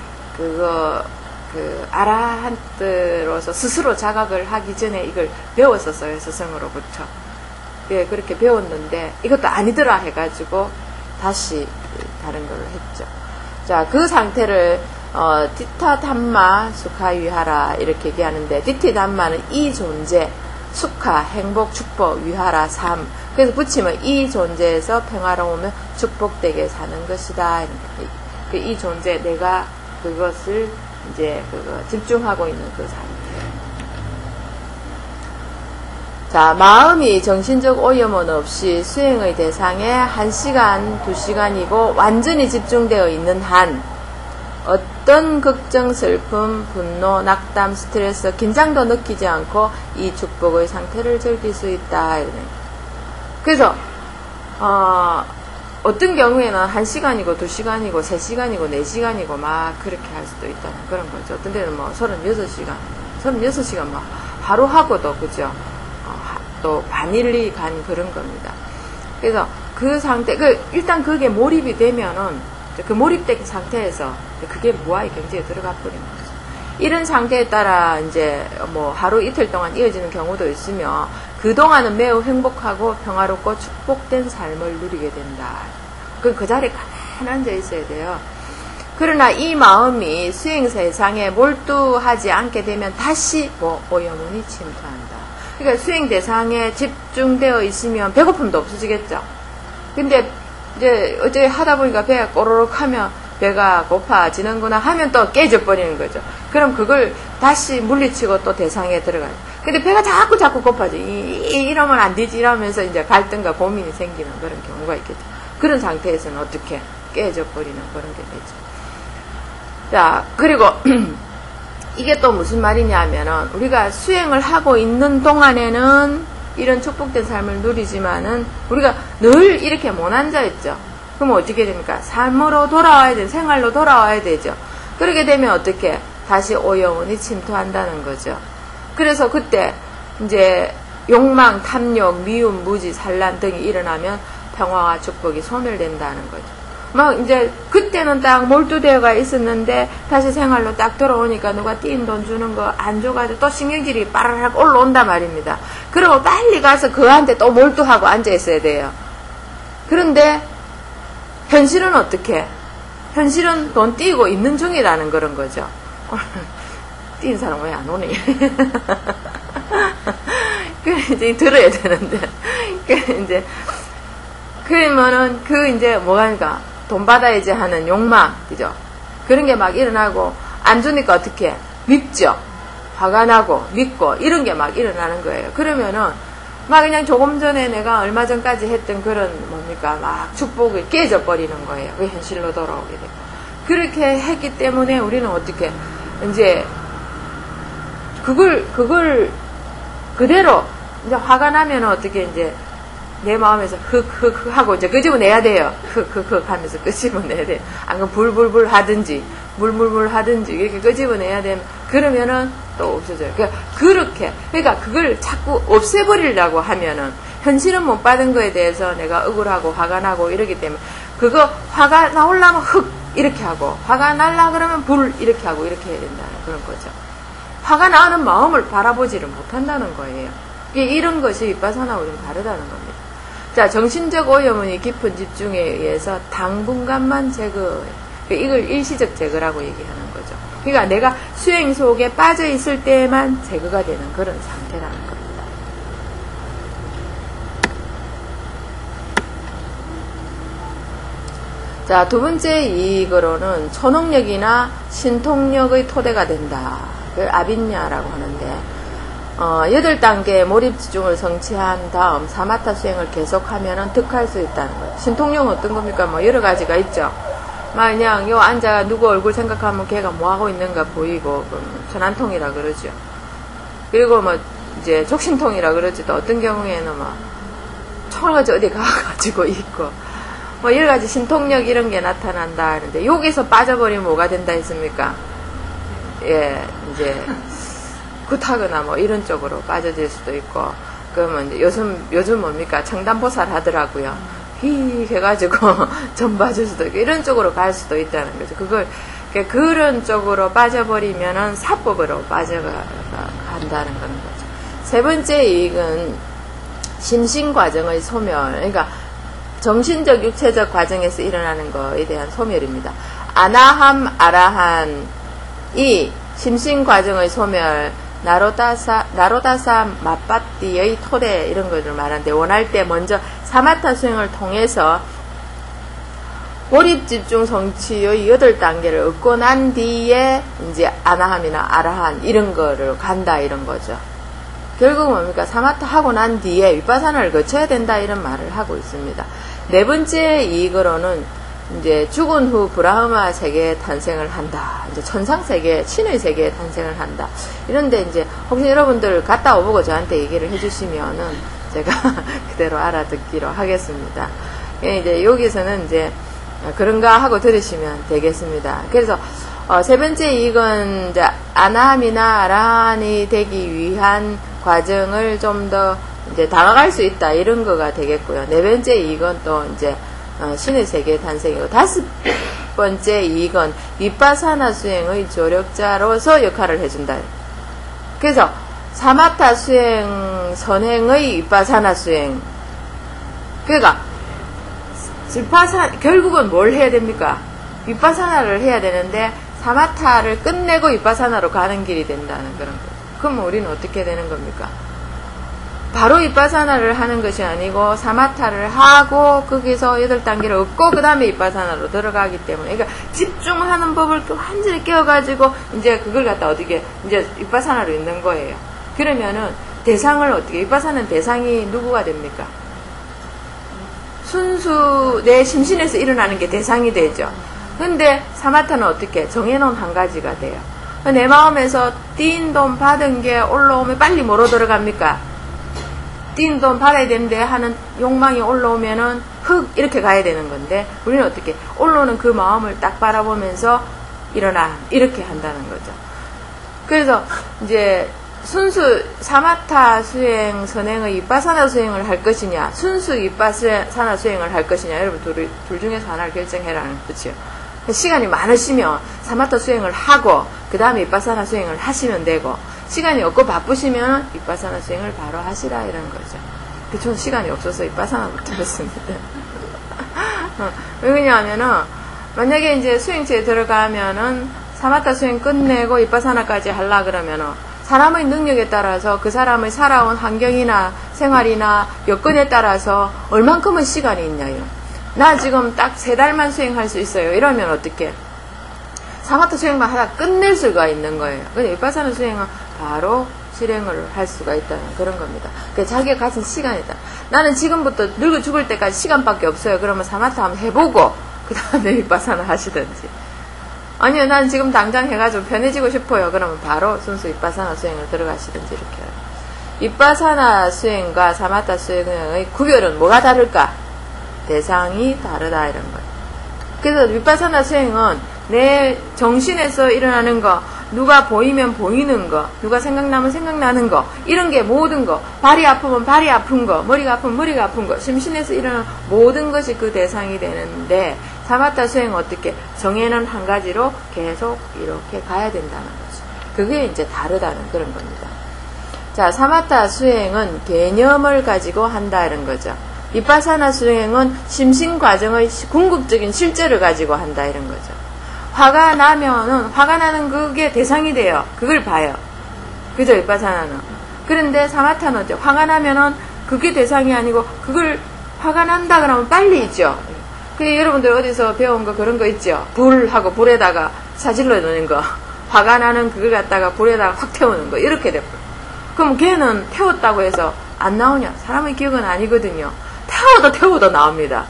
아라한트로서 스스로 자각을 하기 전에 이걸 배웠었어요. 스승으로부터. 예, 그렇게 배웠는데 이것도 아니더라 해가지고 다시 다른 걸로 했죠. 자, 그 상태를, 디타담마 수카위하라 이렇게 얘기하는데, 디티담마는 이 존재, 수카, 행복, 축복, 위하라, 삶. 그래서 붙이면 이 존재에서 평화로우며 축복되게 사는 것이다. 이 존재, 내가 그것을 이제 집중하고 있는 그 상태. 자, 마음이 정신적 오염은 없이 수행의 대상에 1시간, 2시간이고 완전히 집중되어 있는 한 어떤 어떤 걱정, 슬픔, 분노, 낙담, 스트레스, 긴장도 느끼지 않고 이 축복의 상태를 즐길 수 있다. 그래서 어떤 경우에는 1시간이고 2시간이고 3시간이고 4시간이고 막 그렇게 할 수도 있다는 그런 거죠. 어떤 데는 뭐 36시간 막 하루 하고도 그죠. 또 반일리 간 그런 겁니다. 그래서 그 상태, 일단 그게 몰입이 되면은 그 몰입된 상태에서 그게 무아의 경지에 들어가 버리는 거죠. 이런 상태에 따라 이제 뭐 하루 이틀 동안 이어지는 경우도 있으며 그동안은 매우 행복하고 평화롭고 축복된 삶을 누리게 된다. 그 자리에 가만히 앉아 있어야 돼요. 그러나 이 마음이 수행 세상에 몰두하지 않게 되면 다시 오염운이 침투한다. 그러니까 수행 대상에 집중되어 있으면 배고픔도 없어지겠죠. 근데 이제 어제 하다 보니까 배가 꼬르륵 하면 배가 고파지는구나 하면 또 깨져버리는 거죠. 그럼 그걸 다시 물리치고 또 대상에 들어가요. 근데 배가 자꾸 고파져. 이러면 안 되지 이러면서 이제 갈등과 고민이 생기는 그런 경우가 있겠죠. 그런 상태에서는 어떻게 깨져버리는 그런 게 되죠. 자, 그리고 이게 또 무슨 말이냐 하면은 우리가 수행을 하고 있는 동안에는 이런 축복된 삶을 누리지만은 우리가 늘 이렇게 못 앉아있죠. 그럼 어떻게 됩니까? 삶으로 돌아와야 돼, 생활로 돌아와야 되죠. 그렇게 되면 어떻게? 다시 오염운이 침투한다는 거죠. 그래서 그때 이제 욕망, 탐욕, 미움, 무지, 산란 등이 일어나면 평화와 축복이 소멸된다는 거죠. 막 이제 그때는 딱 몰두되어가 있었는데 다시 생활로 딱 돌아오니까 누가 띄인 돈 주는 거 안 줘가지고 또 신경질이 빠르르 올라온단 말입니다. 그러고 빨리 가서 그한테 또 몰두하고 앉아 있어야 돼요. 그런데 현실은 어떻게? 현실은 돈 띄고 있는 중이라는 그런 거죠. 띄인 사람 왜 안 오니? 그래 이제 들어야 되는데 이제 그러면은 이제 뭐가니까 돈 받아야지 하는 욕망, 그죠? 그런 게 막 일어나고, 안 주니까 어떻게? 밉죠? 화가 나고, 밉고, 이런 게 막 일어나는 거예요. 그러면은, 막 그냥 조금 전에 내가 얼마 전까지 했던 그런, 막 축복이 깨져버리는 거예요. 그 현실로 돌아오게 되고. 그렇게 했기 때문에 우리는 어떻게, 이제, 그걸 그대로, 이제 화가 나면은 어떻게 이제, 내 마음에서 흑 하고 이제 끄집어내야 돼요. 흑 하면서 끄집어내야 돼요. 안 그러면 불불불 하든지 물물물 하든지 이렇게 끄집어내야 되면 그러면은 또 없어져요. 그러니까 그걸 자꾸 없애버리려고 하면은 현실은 못 받은 거에 대해서 내가 억울하고 화가 나고 이러기 때문에 그거 화가 나오려면 흑 이렇게 하고 화가 날라 그러면 불 이렇게 하고 이렇게 해야 된다는 그런 거죠. 화가 나는 마음을 바라보지를 못한다는 거예요. 이런 것이 윗바사나하고 좀 다르다는 겁니다. 자, 정신적 오염운이 깊은 집중에 의해서 당분간만 제거해요. 이걸 일시적 제거라고 얘기하는 거죠. 그러니까 내가 수행 속에 빠져 있을 때만 제거가 되는 그런 상태라는 겁니다. 자, 두 번째 이익으로는 초능력이나 신통력의 토대가 된다. 그걸 아빈냐라고 하는데 8단계의 몰입 집중을 성취한 다음 사마타 수행을 계속하면 득할 수 있다는 거예요. 신통력은 어떤 겁니까? 뭐 여러 가지가 있죠. 그냥 요 앉아 누구 얼굴 생각하면 걔가 뭐 하고 있는가 보이고 천안통이라 그러죠. 그리고 뭐 이제 족신통이라 그러지. 또 어떤 경우에는 막 총을 가지고 어디 가가지고 있고 뭐 여러 가지 신통력 이런 게 나타난다 하는데 여기서 빠져버리면 뭐가 된다 했습니까? 예, 이제 굿하거나 뭐 이런 쪽으로 빠져들 수도 있고 그러면 이제 요즘 뭡니까 청담보살 하더라고요. 히 해가지고 전 빠질 수도 있고 이런 쪽으로 갈 수도 있다는 거죠. 그런 쪽으로 빠져버리면은 사법으로 빠져간다는 그런 거죠. 세 번째 이익은 심신 과정의 소멸, 그러니까 정신적 육체적 과정에서 일어나는 것에 대한 소멸입니다. 아나함 아라한이 심신 과정의 소멸, 나로다사 마빠띠의 토대 이런 것을 말하는데 원할 때 먼저 사마타 수행을 통해서 몰입 집중 성취의 8단계를 얻고 난 뒤에 이제 아나함이나 아라한 이런 거를 간다 이런 거죠. 결국 뭡니까? 사마타 하고 난 뒤에 윗바사나를 거쳐야 된다 이런 말을 하고 있습니다. 네 번째 이익으로는 이제 죽은 후 브라흐마 세계에 탄생을 한다. 이제 천상 세계, 신의 세계에 탄생을 한다. 이런데 이제 혹시 여러분들 갔다 오보고 저한테 얘기를 해주시면은 제가 그대로 알아듣기로 하겠습니다. 이제 여기서는 이제 그런가 하고 들으시면 되겠습니다. 그래서 세 번째 이익은 이제 아나함이나 아라한이 되기 위한 과정을 좀 더 이제 다가갈 수 있다 이런 거가 되겠고요. 네 번째 이익은 또 이제 신의 세계의 탄생이고, 다섯 번째 이익은 위파사나 수행의 조력자로서 역할을 해준다. 그래서 사마타 수행 선행의 위파사나 수행. 그러니까 결국은 뭘 해야 됩니까? 위파사나를 해야 되는데 사마타를 끝내고 위파사나로 가는 길이 된다는 그런 거죠. 그럼 우리는 어떻게 되는 겁니까? 바로 위파사나를 하는 것이 아니고 사마타를 하고 거기서 8단계를 얻고 그 다음에 위파사나로 들어가기 때문에, 그러니까 집중하는 법을 또 완전히 깨워가지고 이제 그걸 갖다 어떻게 이제 위파사나로 있는 거예요. 그러면은 대상을 어떻게, 위파사나는 대상이 누구가 됩니까? 순수 내 심신에서 일어나는 게 대상이 되죠. 근데 사마타는 어떻게 정해놓은 한 가지가 돼요. 내 마음에서 띈 돈 받은 게 올라오면 빨리 뭐로 들어갑니까? 띈 돈 받아야 되는데 하는 욕망이 올라오면은 흑 이렇게 가야 되는 건데, 우리는 어떻게 올라오는 그 마음을 딱 바라보면서 일어나 이렇게 한다는 거죠. 그래서 이제 순수 사마타 수행 선행의 위파사나 수행을 할 것이냐, 순수 위파사나 수행을 할 것이냐, 여러분 둘 중에서 하나를 결정해라는 거죠. 시간이 많으시면 사마타 수행을 하고 그 다음에 위파사나 수행을 하시면 되고, 시간이 없고 바쁘시면 위파사나 수행을 바로 하시라 이런 거죠. 저는 시간이 없어서 위파사나 못하겠습니다. 왜 그러냐면은 만약에 이제 수행체에 들어가면은 사마타 수행 끝내고 위파사나까지 하려 그러면은 사람의 능력에 따라서 그 사람의 살아온 환경이나 생활이나 여건에 따라서 얼만큼의 시간이 있냐요. 나 지금 딱 3달만 수행할 수 있어요. 이러면 어떻게? 사마타 수행만 하다 끝낼 수가 있는 거예요. 근데 위파사나 수행은 바로 실행을 할 수가 있다는 그런 겁니다. 그러니까 자기가 가진 시간이다. 나는 지금부터 늙어 죽을 때까지 시간밖에 없어요. 그러면 사마타 한번 해보고 그 다음에 위파사나 하시든지. 아니요, 난 지금 당장 해가지고 편해지고 싶어요. 그러면 바로 순수 위파사나 수행을 들어가시든지 이렇게 해요. 위파사나 수행과 사마타 수행의 구별은 뭐가 다를까? 대상이 다르다 이런 거예요. 그래서 위파사나 수행은 내 정신에서 일어나는 거, 누가 보이면 보이는 거, 누가 생각나면 생각나는 거, 이런 게 모든 거, 발이 아프면 발이 아픈 거, 머리가 아프면 머리가 아픈 거, 심신에서 일어나는 모든 것이 그 대상이 되는데, 사마타 수행은 어떻게 정해놓은 한 가지로 계속 이렇게 가야 된다는 거죠. 그게 이제 다르다는 그런 겁니다. 자, 사마타 수행은 개념을 가지고 한다 이런 거죠. 위파사나 수행은 심신 과정의 궁극적인 실제를 가지고 한다 이런 거죠. 화가 나면은 화가 나는 그게 대상이 돼요. 그걸 봐요. 그죠? 위파사나는. 그런데 사마타는 어때요? 화가 나면은 그게 대상이 아니고 그걸 화가 난다 그러면 빨리 있죠. 그 여러분들 어디서 배운 거 그런 거 있죠? 불하고 불에다가 사질러 놓는 거. 화가 나는 그걸 갖다가 불에다가 확 태우는 거. 이렇게 돼요. 그럼 걔는 태웠다고 해서 안 나오냐? 사람의 기억은 아니거든요. 태워도 나옵니다.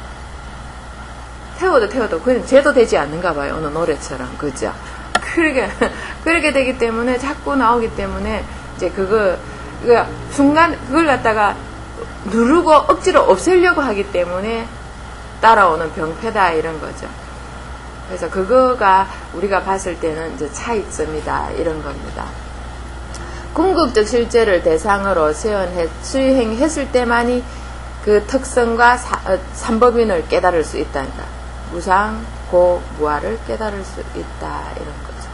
태워도 그건 죄도 되지 않는가 봐요. 어느 노래처럼. 그죠? 그렇게 되기 때문에 자꾸 나오기 때문에 이제 순간 그걸 갖다가 누르고 억지로 없애려고 하기 때문에 따라오는 병폐다 이런 거죠. 그래서 그거가 우리가 봤을 때는 이제 차이점이다 이런 겁니다. 궁극적 실제를 대상으로 수행했을 때만이 그 특성과 삼법인을 깨달을 수 있다니까. 무상, 고, 무아를 깨달을 수 있다 이런 거죠.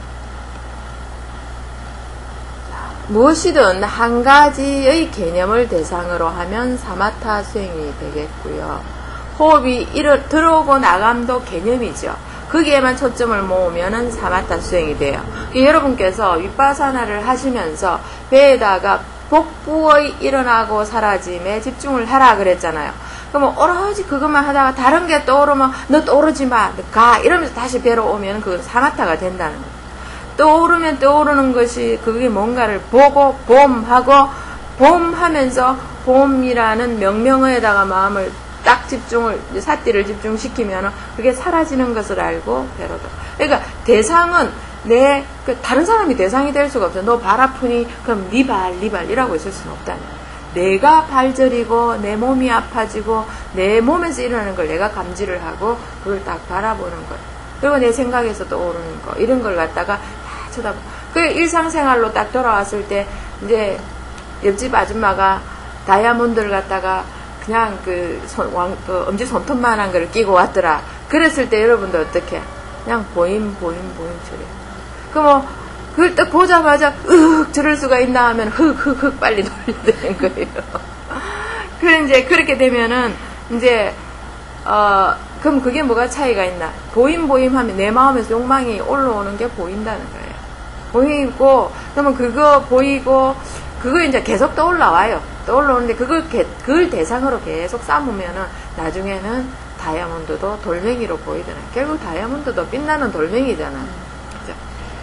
무엇이든 한 가지의 개념을 대상으로 하면 사마타 수행이 되겠고요. 호흡이 들어오고 나감도 개념이죠. 거기에만 초점을 모으면은 사마타 수행이 돼요. 여러분께서 위파사나를 하시면서 배에다가 복부의 일어나고 사라짐에 집중을 하라 그랬잖아요. 그러면 오로지 그것만 하다가 다른 게 떠오르면 너 떠오르지 마, 너 가 이러면서 다시 배로 오면 그건 사마타가 된다는 거예요. 떠오르면 떠오르는 것이 그게 뭔가를 보고 봄하고 봄하면서 봄이라는 명명어에다가 마음을 딱 사띠를 집중시키면 그게 사라지는 것을 알고 배로 들어. 그러니까 대상은 다른 사람이 대상이 될 수가 없어. 너 발 아프니? 그럼 네 발 이라고 있을 수는 없다니. 내가 발저리고 내 몸이 아파지고 내 몸에서 일어나는 걸 내가 감지를 하고 그걸 딱 바라보는 것. 그리고 내 생각에서 떠오르는 거. 이런 걸 갖다가 다 쳐다보고. 그 일상생활로 딱 돌아왔을 때 이제 옆집 아줌마가 다이아몬드를 갖다가 그냥 엄지 손톱만한 걸 끼고 왔더라. 그랬을 때 여러분들 어떻게? 그냥 보임 처리. 그럼 그걸 딱 보자마자 저럴 수가 있나 하면 흑 빨리 돌려야 되는 거예요. 그래 이제 그렇게 되면은 이제 그럼 그게 뭐가 차이가 있나? 보임 하면 내 마음에서 욕망이 올라오는 게 보인다는 거예요. 보이고 그러면 그거 보이고 그거 이제 계속 떠올라와요. 떠올라오는데 그걸 대상으로 계속 쌓으면은 나중에는 다이아몬드도 돌멩이로 보이더라. 결국 다이아몬드도 빛나는 돌멩이잖아. 그죠?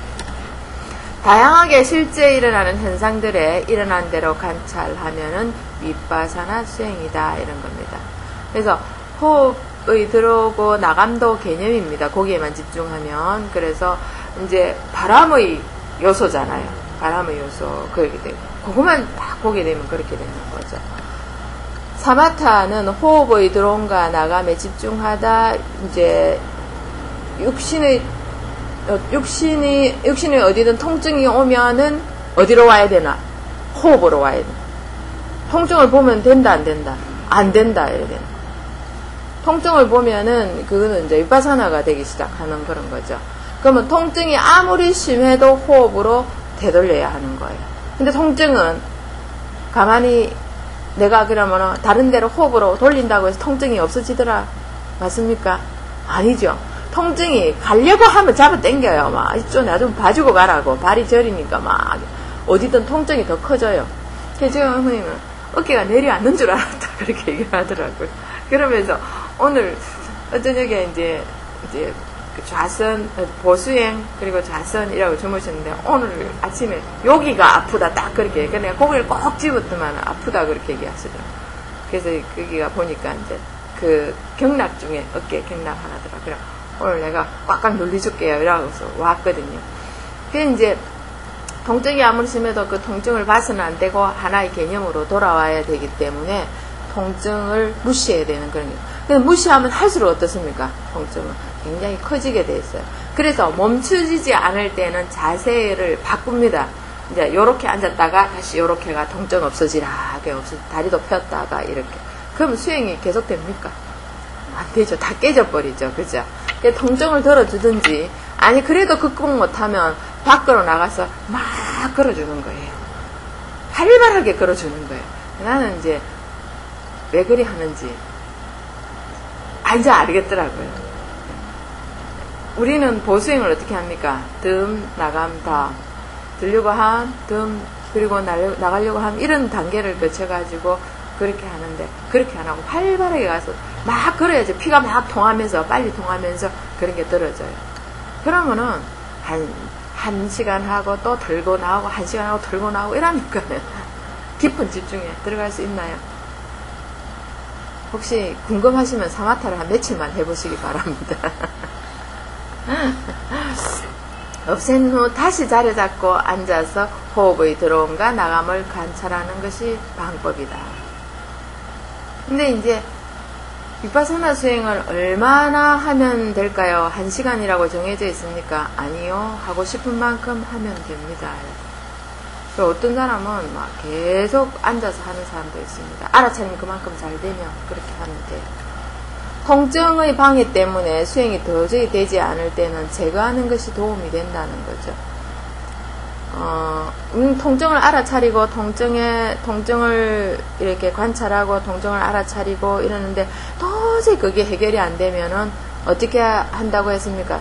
다양하게 실제 일어나는 현상들에 일어난 대로 관찰하면은 윗바사나 수행이다 이런 겁니다. 그래서 호흡의 들어오고 나감도 개념입니다. 거기에만 집중하면. 그래서 이제 바람의 요소잖아요. 바람의 요소 그렇게 되고 그것만 딱 보게 되면 그렇게 되는 거죠. 사마타는 호흡의 들어옴과 나감에 집중하다. 이제 육신의 어디든 통증이 오면은 어디로 와야 되나? 호흡으로 와야 돼. 통증을 보면 된다 안 된다? 안 된다 이래야 되나? 통증을 보면은 그거는 이제 윗바사나가 되기 시작하는 그런 거죠. 그러면 통증이 아무리 심해도 호흡으로 되돌려야 하는 거예요. 근데 통증은 가만히 내가 그러면 다른 데로 호흡으로 돌린다고 해서 통증이 없어지더라. 맞습니까? 아니죠. 통증이 가려고 하면 잡아 당겨요. 막 이쪽 나 좀 봐주고 가라고. 발이 저리니까 막 어디든 통증이 더 커져요. 그래서 지금 어머님은 어깨가 내려앉는 줄 알았다 그렇게 얘기를 하더라고요. 그러면서 오늘 저녁에 이제 좌선 보수행 그리고 좌선이라고 주무셨는데 오늘 아침에 여기가 아프다 딱 그렇게 그냥 고개를 꼭 집었더만 아프다 그렇게 얘기하시더라고요. 그래서 거기가 보니까 이제 그 경락 중에 어깨 경락 하나더라고요. 오늘 내가 꽉꽉 눌러줄게요 이러고서 왔거든요. 그게 이제 통증이 아무리 심해도 그 통증을 봐서는 안 되고 하나의 개념으로 돌아와야 되기 때문에 통증을 무시해야 되는 그런 게. 근데 무시하면 할수록 어떻습니까? 통증은 굉장히 커지게 돼 있어요. 그래서 멈춰지지 않을 때는 자세를 바꿉니다. 이제 요렇게 앉았다가 다시 요렇게가 통증 없어지라게 다리도 폈다가 이렇게. 그럼 수행이 계속 됩니까? 안 되죠. 다 깨져버리죠. 그죠? 통증을 덜어주든지 아니 그래도 극복 못하면 밖으로 나가서 막 걸어주는 거예요. 활발하게 걸어주는 거예요. 나는 이제 왜 그리 하는지 이제 알겠더라고요. 우리는 보수행을 어떻게 합니까? 듬, 나감, 다. 들려고 함, 듬, 그리고 나가려고 함, 이런 단계를 거쳐가지고 그렇게 하는데, 그렇게 안 하고 활발하게 가서 막 걸어야지. 피가 막 통하면서, 빨리 통하면서 그런 게 떨어져요. 그러면은, 한 시간 하고 또 들고 나오고, 한 시간 하고 들고 나오고 이러니까는 깊은 집중에 들어갈 수 있나요? 혹시 궁금하시면 사마타를 한 며칠만 해보시기 바랍니다. 없앤 후 다시 자리 잡고 앉아서 호흡의 들어옴과 나감을 관찰하는 것이 방법이다. 근데 이제 윗바사나 수행을 얼마나 하면 될까요? 1시간이라고 정해져 있습니까? 아니요. 하고 싶은 만큼 하면 됩니다. 어떤 사람은 막 계속 앉아서 하는 사람도 있습니다. 알아차리면 그만큼 잘 되면 그렇게 하면 돼요. 통증의 방해 때문에 수행이 도저히 되지 않을 때는 제거하는 것이 도움이 된다는 거죠. 통증을 알아차리고 통증을 이렇게 관찰하고 통증을 알아차리고 이러는데 도저히 그게 해결이 안 되면은 어떻게 한다고 했습니까?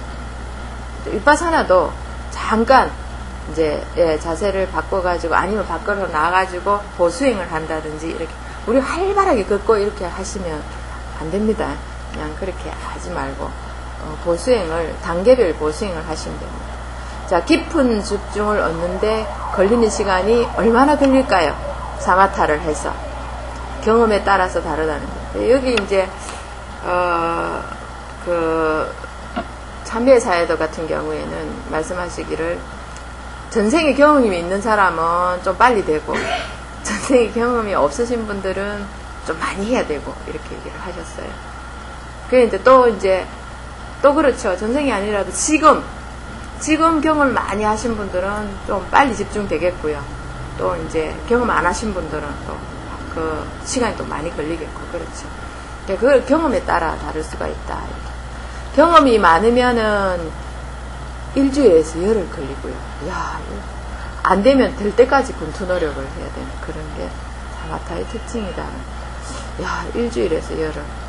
윗바사나도 잠깐 이제 자세를 바꿔가지고 아니면 밖으로 나가가지고 보수행을 한다든지 이렇게 우리 활발하게 걷고 이렇게 하시면 안 됩니다. 그냥 그렇게 하지 말고 보수행을 단계별 보수행을 하시면 됩니다. 자, 깊은 집중을 얻는데 걸리는 시간이 얼마나 걸릴까요? 사마타를 해서 경험에 따라서 다르다는 거예요. 여기 이제 참배사회도 같은 경우에는 말씀하시기를 전생의 경험이 있는 사람은 좀 빨리 되고 전생의 경험이 없으신 분들은 좀 많이 해야 되고 이렇게 얘기를 하셨어요. 그게 이제 또 그렇죠. 전생이 아니라도 지금 경험을 많이 하신 분들은 좀 빨리 집중되겠고요. 또 이제 경험 안 하신 분들은 또 그 시간이 또 많이 걸리겠고 그렇죠. 그걸 경험에 따라 다를 수가 있다. 경험이 많으면은 일주일에서 열흘 걸리고요. 야, 안 되면 될 때까지 군투 노력을 해야 되는 그런 게 사마타의 특징이다. 야, 일주일에서 열흘.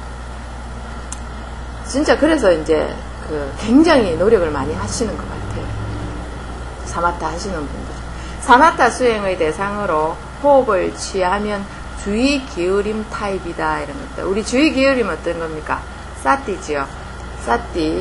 진짜 그래서 이제 굉장히 노력을 많이 하시는 것 같아요. 사마타 하시는 분들. 사마타 수행의 대상으로 호흡을 취하면 주의 기울임 타입이다. 이런 것들. 우리 주의 기울임 어떤 겁니까? 사띠지요. 사띠.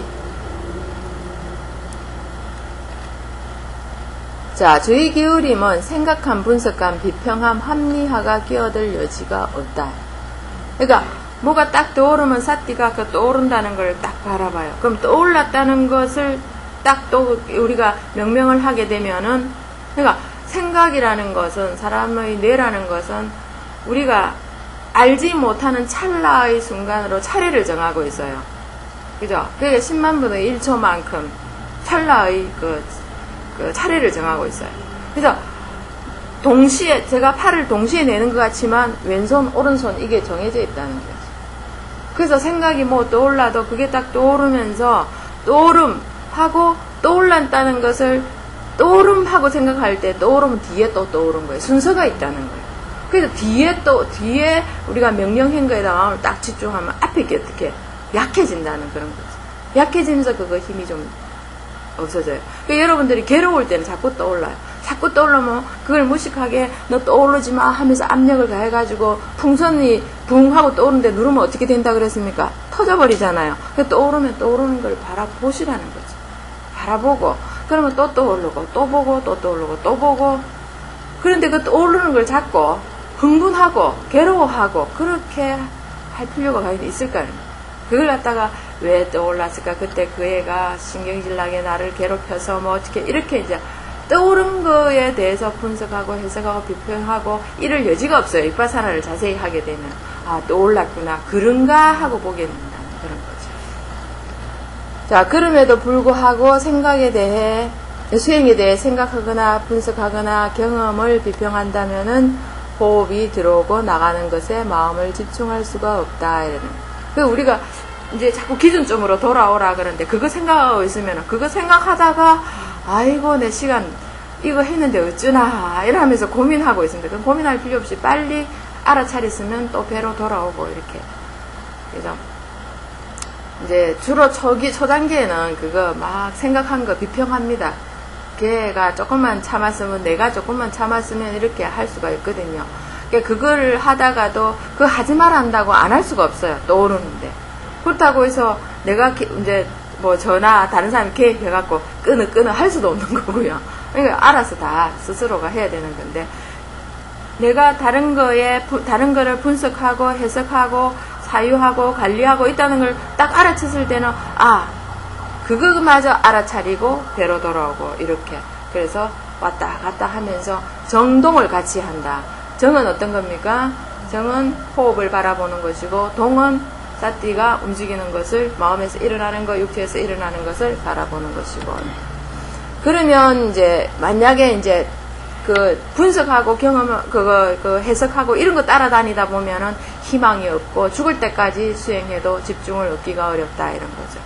자, 주의 기울임은 생각함, 분석함, 비평함, 합리화가 끼어들 여지가 없다. 그러니까 뭐가 딱 떠오르면 사띠가 그 떠오른다는 걸 딱 바라봐요. 그럼 떠올랐다는 것을 딱 또 우리가 명명을 하게 되면은, 그러니까 생각이라는 것은, 사람의 뇌라는 것은 우리가 알지 못하는 찰나의 순간으로 차례를 정하고 있어요. 그죠? 그게 10만 분의 1초만큼 찰나의 그 차례를 정하고 있어요. 그래서 동시에, 제가 팔을 동시에 내는 것 같지만 왼손, 오른손 이게 정해져 있다는 거죠. 그래서 생각이 뭐 떠올라도 그게 딱 떠오르면서 떠오름하고 떠올랐다는 것을 떠오름하고 생각할 때 떠오르면 뒤에 또 떠오른 거예요. 순서가 있다는 거예요. 그래서 뒤에 우리가 명령한 거에다 마음을 딱 집중하면 앞에 게 어떻게 약해진다는 그런 거죠. 약해지면서 그거 힘이 좀 없어져요. 그러니까 여러분들이 괴로울 때는 자꾸 떠올라요. 자꾸 떠올르면 그걸 무식하게 너 떠오르지 마 하면서 압력을 가해가지고 풍선이 붕 하고 떠오르는데 누르면 어떻게 된다 그랬습니까? 터져버리잖아요. 떠오르면 떠오르는 걸 바라보시라는 거죠. 바라보고 그러면 또 떠오르고 또 보고 또 떠오르고 또 보고 그런데 그 떠오르는 걸 잡고 흥분하고 괴로워하고 그렇게 할 필요가 있을까요? 그걸 갖다가 왜 떠올랐을까? 그때 그 애가 신경질나게 나를 괴롭혀서 뭐 어떻게 이렇게 이제 떠오른 거에 대해서 분석하고 해석하고 비평하고 이럴 여지가 없어요. 윗바사나를 자세히 하게 되면 아 떠올랐구나 그런가 하고 보게 된다는 그런 거죠. 자, 그럼에도 불구하고 수행에 대해 생각하거나 분석하거나 경험을 비평한다면은 호흡이 들어오고 나가는 것에 마음을 집중할 수가 없다. 이러는. 그 우리가 이제 자꾸 기준점으로 돌아오라 그러는데 그거 생각하고 있으면 그거 생각하다가 아이고 내 시간 이거 했는데 어쩌나 이러면서 고민하고 있습니다. 그럼 고민할 필요 없이 빨리 알아차렸으면 또 배로 돌아오고 이렇게. 그래서 이제 주로 초단계에는 그거 막 생각한 거 비평합니다. 걔가 조금만 참았으면 내가 조금만 참았으면 이렇게 할 수가 있거든요. 그러니까 그걸 하다가도 그거 하지 말아 한다고 안 할 수가 없어요. 떠오르는데. 그렇다고 해서 내가 이제 뭐 저나 다른 사람이 계획해갖고 끊어 할 수도 없는 거고요. 그러니까 알아서 다 스스로가 해야 되는 건데 내가 다른 거를 분석하고 해석하고 사유하고 관리하고 있다는 걸 딱 알아챘을 때는 그거마저 알아차리고 배로 돌아오고 이렇게 그래서 왔다 갔다 하면서 정동을 같이 한다. 정은 어떤 겁니까? 정은 호흡을 바라보는 것이고 동은 사띠가 움직이는 것을 마음에서 일어나는 것, 육체에서 일어나는 것을 바라보는 것이고 그러면 이제 만약에 이제 그 분석하고 그 해석하고 이런 거 따라다니다 보면은 희망이 없고 죽을 때까지 수행해도 집중을 얻기가 어렵다 이런 거죠.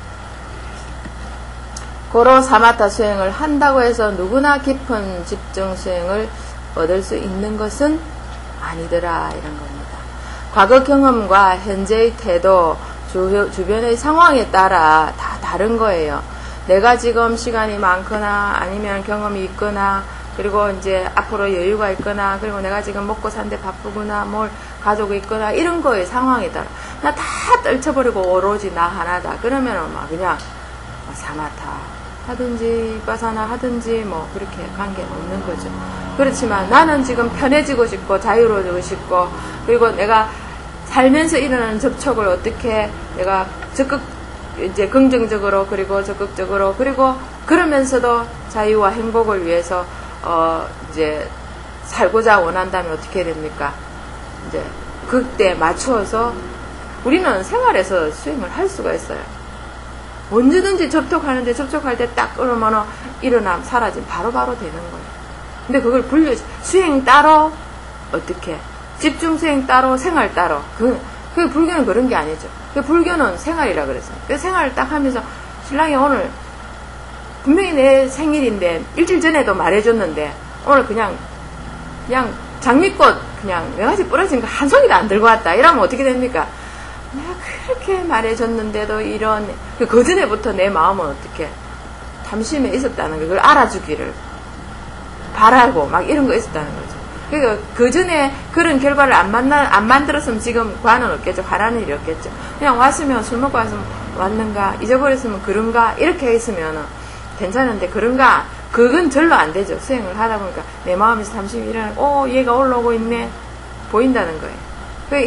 고로 사마타 수행을 한다고 해서 누구나 깊은 집중 수행을 얻을 수 있는 것은 아니더라 이런 겁니다. 과거 경험과 현재의 태도, 주변의 상황에 따라 다 다른 거예요. 내가 지금 시간이 많거나 아니면 경험이 있거나 그리고 이제 앞으로 여유가 있거나 그리고 내가 지금 먹고 사는데 바쁘거나 뭘 가족이 있거나 이런 거에 상황에 따라 나 다 떨쳐버리고 오로지 나 하나다. 그러면은 막 그냥 사마타 하든지 바사나 하든지 뭐 그렇게 관계는 없는 거죠. 그렇지만 나는 지금 편해지고 싶고 자유로워지고 싶고 그리고 내가 살면서 일어나는 접촉을 어떻게 내가 이제 긍정적으로 그리고 적극적으로 그리고 그러면서도 자유와 행복을 위해서 이제 살고자 원한다면 어떻게 됩니까? 이제 그때 맞추어서 우리는 생활에서 수행을 할 수가 있어요. 언제든지 접촉하는데 접촉할 때 딱 그러면 일어남 사라짐 바로바로 되는 거예요. 근데 그걸 수행 따로 어떻게 집중 수행 따로 생활 따로 그 불교는 그런 게 아니죠. 그 불교는 생활이라 그랬어요. 그 생활을 딱 하면서 신랑이 오늘 분명히 내 생일인데 일주일 전에도 말해줬는데 오늘 그냥 장미꽃 그냥 매가지 부러진 거 한 송이도 안 들고 왔다. 이러면 어떻게 됩니까? 내가 그렇게 말해줬는데도 이런 그 전에부터 내 마음은 어떻게 탐심에 있었다는 거 그걸 알아주기를 바라고 막 이런 거 있었다는 거죠. 그러니까 그 전에 그런 결과를 안 만들었으면 지금 과는 없겠죠. 화나는 일이 없겠죠. 그냥 왔으면 술 먹고 왔으면 왔는가 잊어버렸으면 그런가 이렇게 했으면 괜찮은데 그런가 그건 절로 안 되죠. 수행을 하다 보니까 내 마음에서 탐심이 일어나고 얘가 올라오고 있네 보인다는 거예요. 그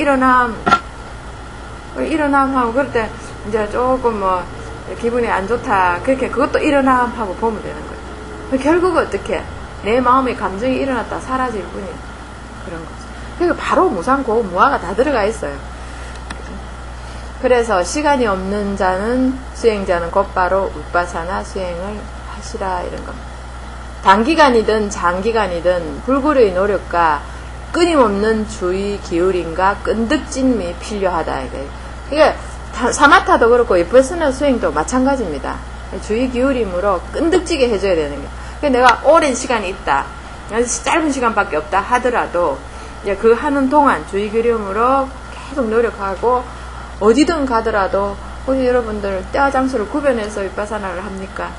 일어남 하고 그럴 때 이제 조금 뭐 기분이 안 좋다 그렇게 그것도 일어남 하고 보면 되는 거예요. 결국은 어떻게 내 마음의 감정이 일어났다 사라질 뿐이에요. 그런 거죠. 그러니까 바로 무상고 무아가 다 들어가 있어요. 그래서 시간이 없는 자는 수행자는 곧바로 우파사나 수행을 하시라 이런 겁니다. 단기간이든 장기간이든 불구의 노력과 끊임없는 주의 기울임과 끈덕짐이 필요하다. 이게 사마타도 그렇고 위퍼스나 수행도 마찬가지입니다. 주의 기울임으로 끈덕지게 해줘야 되는 거예요. 내가 오랜 시간이 있다. 짧은 시간밖에 없다 하더라도 이제 그 하는 동안 주의 기울임으로 계속 노력하고 어디든 가더라도 혹시 여러분들 때와 장소를 구별해서 위파사나를 합니까?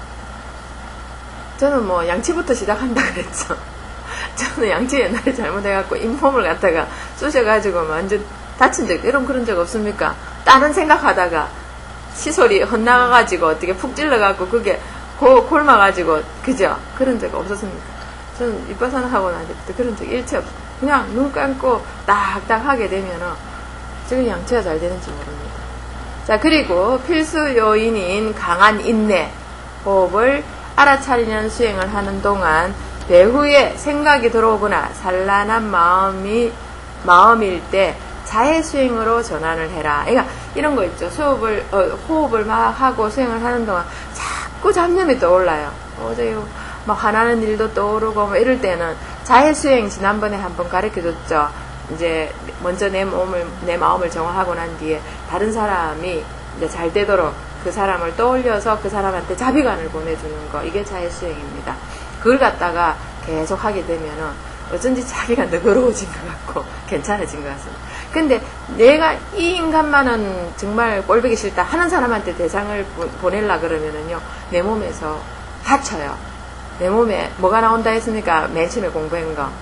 저는 뭐 양치부터 시작한다 그랬죠. 저는 양치 옛날에 잘못해갖고 잇몸을 갖다가 쑤셔가지고 완전 다친 적 그런 적 없습니까? 다른 생각하다가 시솔이 헛나가가지고 어떻게 푹 찔러갖고 그게 골마가지고 그죠? 그런 적 없었습니까? 저는 위파사나 하고 나니까 그런 적 일체 없어요. 그냥 눈 감고 딱딱 하게 되면은 지금 양치가 잘 되는지 모릅니다. 자, 그리고 필수 요인인 강한 인내, 호흡을 알아차리는 수행을 하는 동안 배후에 생각이 들어오거나 산란한 마음일 때 자해 수행으로 전환을 해라. 그러니까 이런 거 있죠. 호흡을 막 하고 수행을 하는 동안 자꾸 잡념이 떠올라요. 어제 막 화나는 일도 떠오르고 뭐 이럴 때는 자해 수행 지난번에 한번 가르쳐줬죠. 이제 먼저 내 마음을 정화하고 난 뒤에 다른 사람이 이제 잘 되도록 그 사람을 떠올려서 그 사람한테 자비관을 보내주는 거, 이게 자해 수행입니다. 그걸 갖다가 계속 하게 되면은 어쩐지 자기가 너그러워진 것 같고 괜찮아진 것 같습니다. 근데 내가 이 인간만은 정말 꼴보기 싫다 하는 사람한테 대상을 보내려 그러면은요, 내 몸에서 다쳐요. 내 몸에 뭐가 나온다 했습니까? 맨 처음에 공부한 거,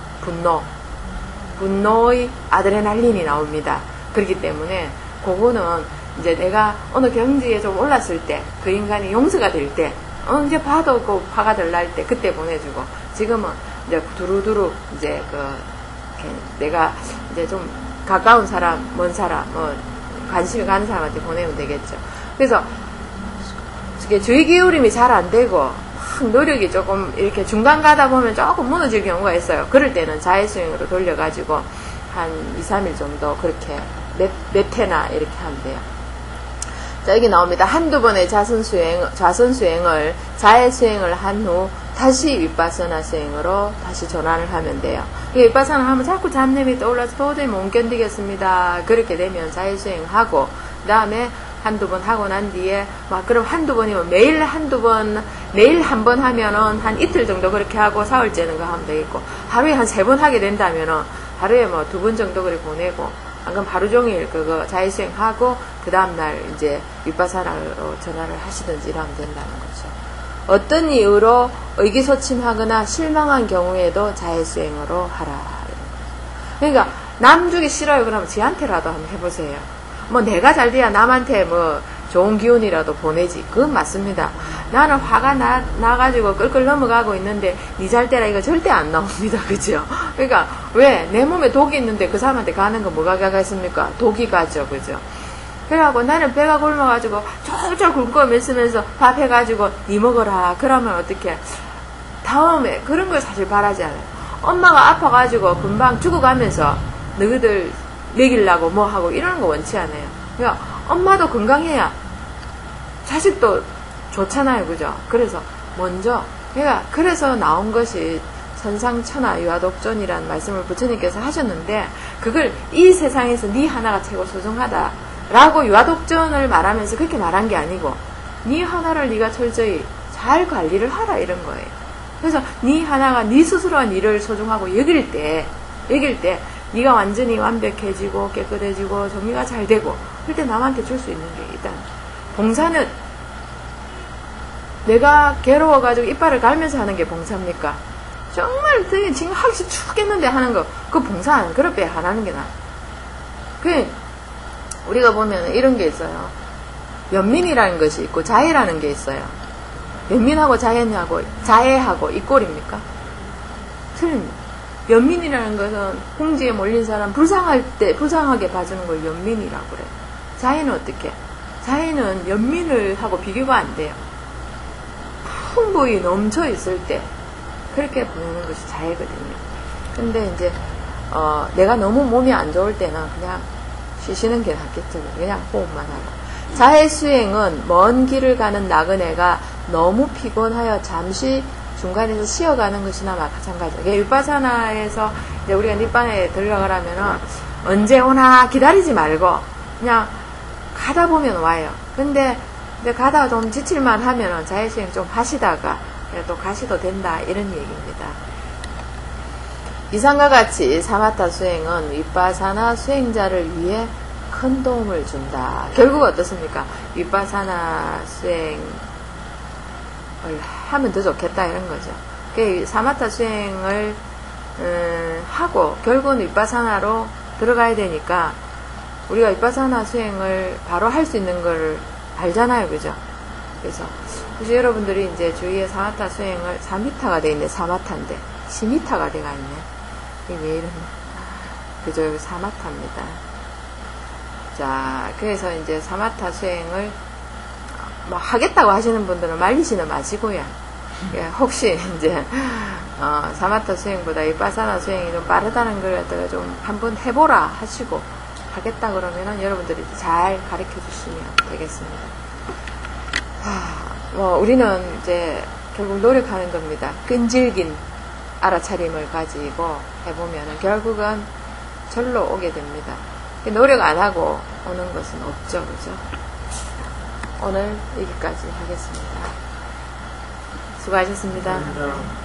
분노의 아드레날린이 나옵니다. 그렇기 때문에 그거는 이제 내가 어느 경지에 좀 올랐을 때, 그 인간이 용서가 될 때, 이제 봐도 그 화가 덜 날 때 그때 보내주고, 지금은 이제 두루두루 이제 내가 이제 좀 가까운 사람, 먼 사람, 뭐 관심이 가는 사람한테 보내면 되겠죠. 그래서 주의 기울임이 잘 안 되고 노력이 조금 이렇게 중간 가다 보면 조금 무너질 경우가 있어요. 그럴 때는 자해수행으로 돌려가지고 한 2, 3일 정도 그렇게 몇 회나 이렇게 하면 돼요. 자, 여기 나옵니다. 한두 번의 좌선수행을 자해수행을 한 후 다시 윗바사나 수행으로 다시 전환을 하면 돼요. 윗바사나 하면 자꾸 잡념이 떠올라서 도저히 못 견디겠습니다. 그렇게 되면 자해수행하고 그 다음에 한두 번 하고 난 뒤에 그럼 한두 번이면 매일 한 번 하면은 한 이틀 정도 그렇게 하고 사흘째는 거 하면 되겠고, 하루에 한 3번 하게 된다면은 하루에 2번 정도 그렇게 보내고, 안 그럼 하루 종일 그거 자해수행 하고 그 다음날 이제 윗바사나로 전환을 하시든지 이러면 된다는 거죠. 어떤 이유로 의기소침하거나 실망한 경우에도 자해수행으로 하라. 그러니까 남 주기 싫어요 그러면 지한테라도 한번 해보세요. 뭐 내가 잘 돼야 남한테 뭐 좋은 기운이라도 보내지. 그건 맞습니다. 나는 화가 나가지고 끌끌 넘어가고 있는데 니 잘 때라 이거 절대 안 나옵니다. 그죠? 그러니까 왜? 내 몸에 독이 있는데 그 사람한테 가는 거 뭐가 가겠습니까? 독이 가죠. 그죠? 그래갖고 나는 배가 굶어가지고 쫄쫄 굶고 있으면서 밥 해가지고 니 먹어라. 그러면 어떡해? 다음에 그런 걸 사실 바라지 않아요. 엄마가 아파가지고 금방 죽어가면서 너희들 먹이려고 뭐 하고 이러는 거 원치 않아요. 그러니까 엄마도 건강해야 자식도 좋잖아요. 그죠? 그래서 먼저 그래서 나온 것이 선상천하 유아독존이라는 말씀을 부처님께서 하셨는데 그걸 이 세상에서 네 하나가 최고 소중하다 라고 유아독존을 말하면서 그렇게 말한 게 아니고 네 하나를 네가 철저히 잘 관리를 하라 이런 거예요. 그래서 네 하나가 네 스스로가 네를 소중하고 여길 때 네가 완전히 완벽해지고 깨끗해지고 정리가 잘 되고 그럴 때 남한테 줄 수 있는 게 일단 봉사는 내가 괴로워가지고 이빨을 갈면서 하는 게 봉사입니까? 정말 되게 지금 하기 죽겠는데 하는 거 그거 봉사 안 그럴 때 안 하는 게 나아. 우리가 보면 이런 게 있어요. 연민이라는 것이 있고 자애라는 게 있어요. 연민하고 자애하고 이 꼴입니까? 틀립니다. 연민이라는 것은 궁지에 몰린 사람 불쌍할 때 불쌍하게 봐주는 걸 연민이라고 그래요. 자애는 어떻게? 자애는 연민을 하고 비교가 안 돼요. 풍부히 넘쳐 있을 때 그렇게 보내는 것이 자애거든요. 근데 이제 내가 너무 몸이 안 좋을 때는 그냥 쉬시는 게 낫겠죠. 그냥 호흡만 하고. 자해 수행은 먼 길을 가는 나그네가 너무 피곤하여 잠시 중간에서 쉬어가는 것이나 마찬가지예요. 윗바사나에서 이제 우리가 닛반에 들어가려면은 언제 오나 기다리지 말고 그냥 가다 보면 와요. 근데 가다가 좀 지칠만 하면은 자해 수행 좀 하시다가 또 가시도 된다 이런 얘기입니다. 이상과 같이 사마타 수행은 윗바사나 수행자를 위해 큰 도움을 준다. 결국 어떻습니까? 윗바사나 수행을 하면 더 좋겠다 이런 거죠. 사마타 수행을 하고 결국은 윗바사나로 들어가야 되니까 우리가 윗바사나 수행을 바로 할 수 있는 걸 알잖아요. 그죠? 그래서 여러분들이 이제 주위에 사마타 수행을 4m가 돼 있네. 사마타인데 10m가 돼가 있네. 이게 왜 이러나? 그죠? 여기 사마타입니다. 자, 그래서 이제 사마타 수행을 뭐 하겠다고 하시는 분들은 말리지는 마시고요. 혹시 이제 사마타 수행보다 윗바사나 수행이 좀 빠르다는 걸 갖다가 좀 한번 해보라 하시고 하겠다 그러면은 여러분들이 잘 가르쳐 주시면 되겠습니다. 뭐 우리는 이제 결국 노력하는 겁니다. 끈질긴 알아차림을 가지고 해보면은 결국은 절로 오게 됩니다. 노력 안 하고 오는 것은 없죠. 그죠? 오늘 여기까지 하겠습니다. 수고하셨습니다. 감사합니다.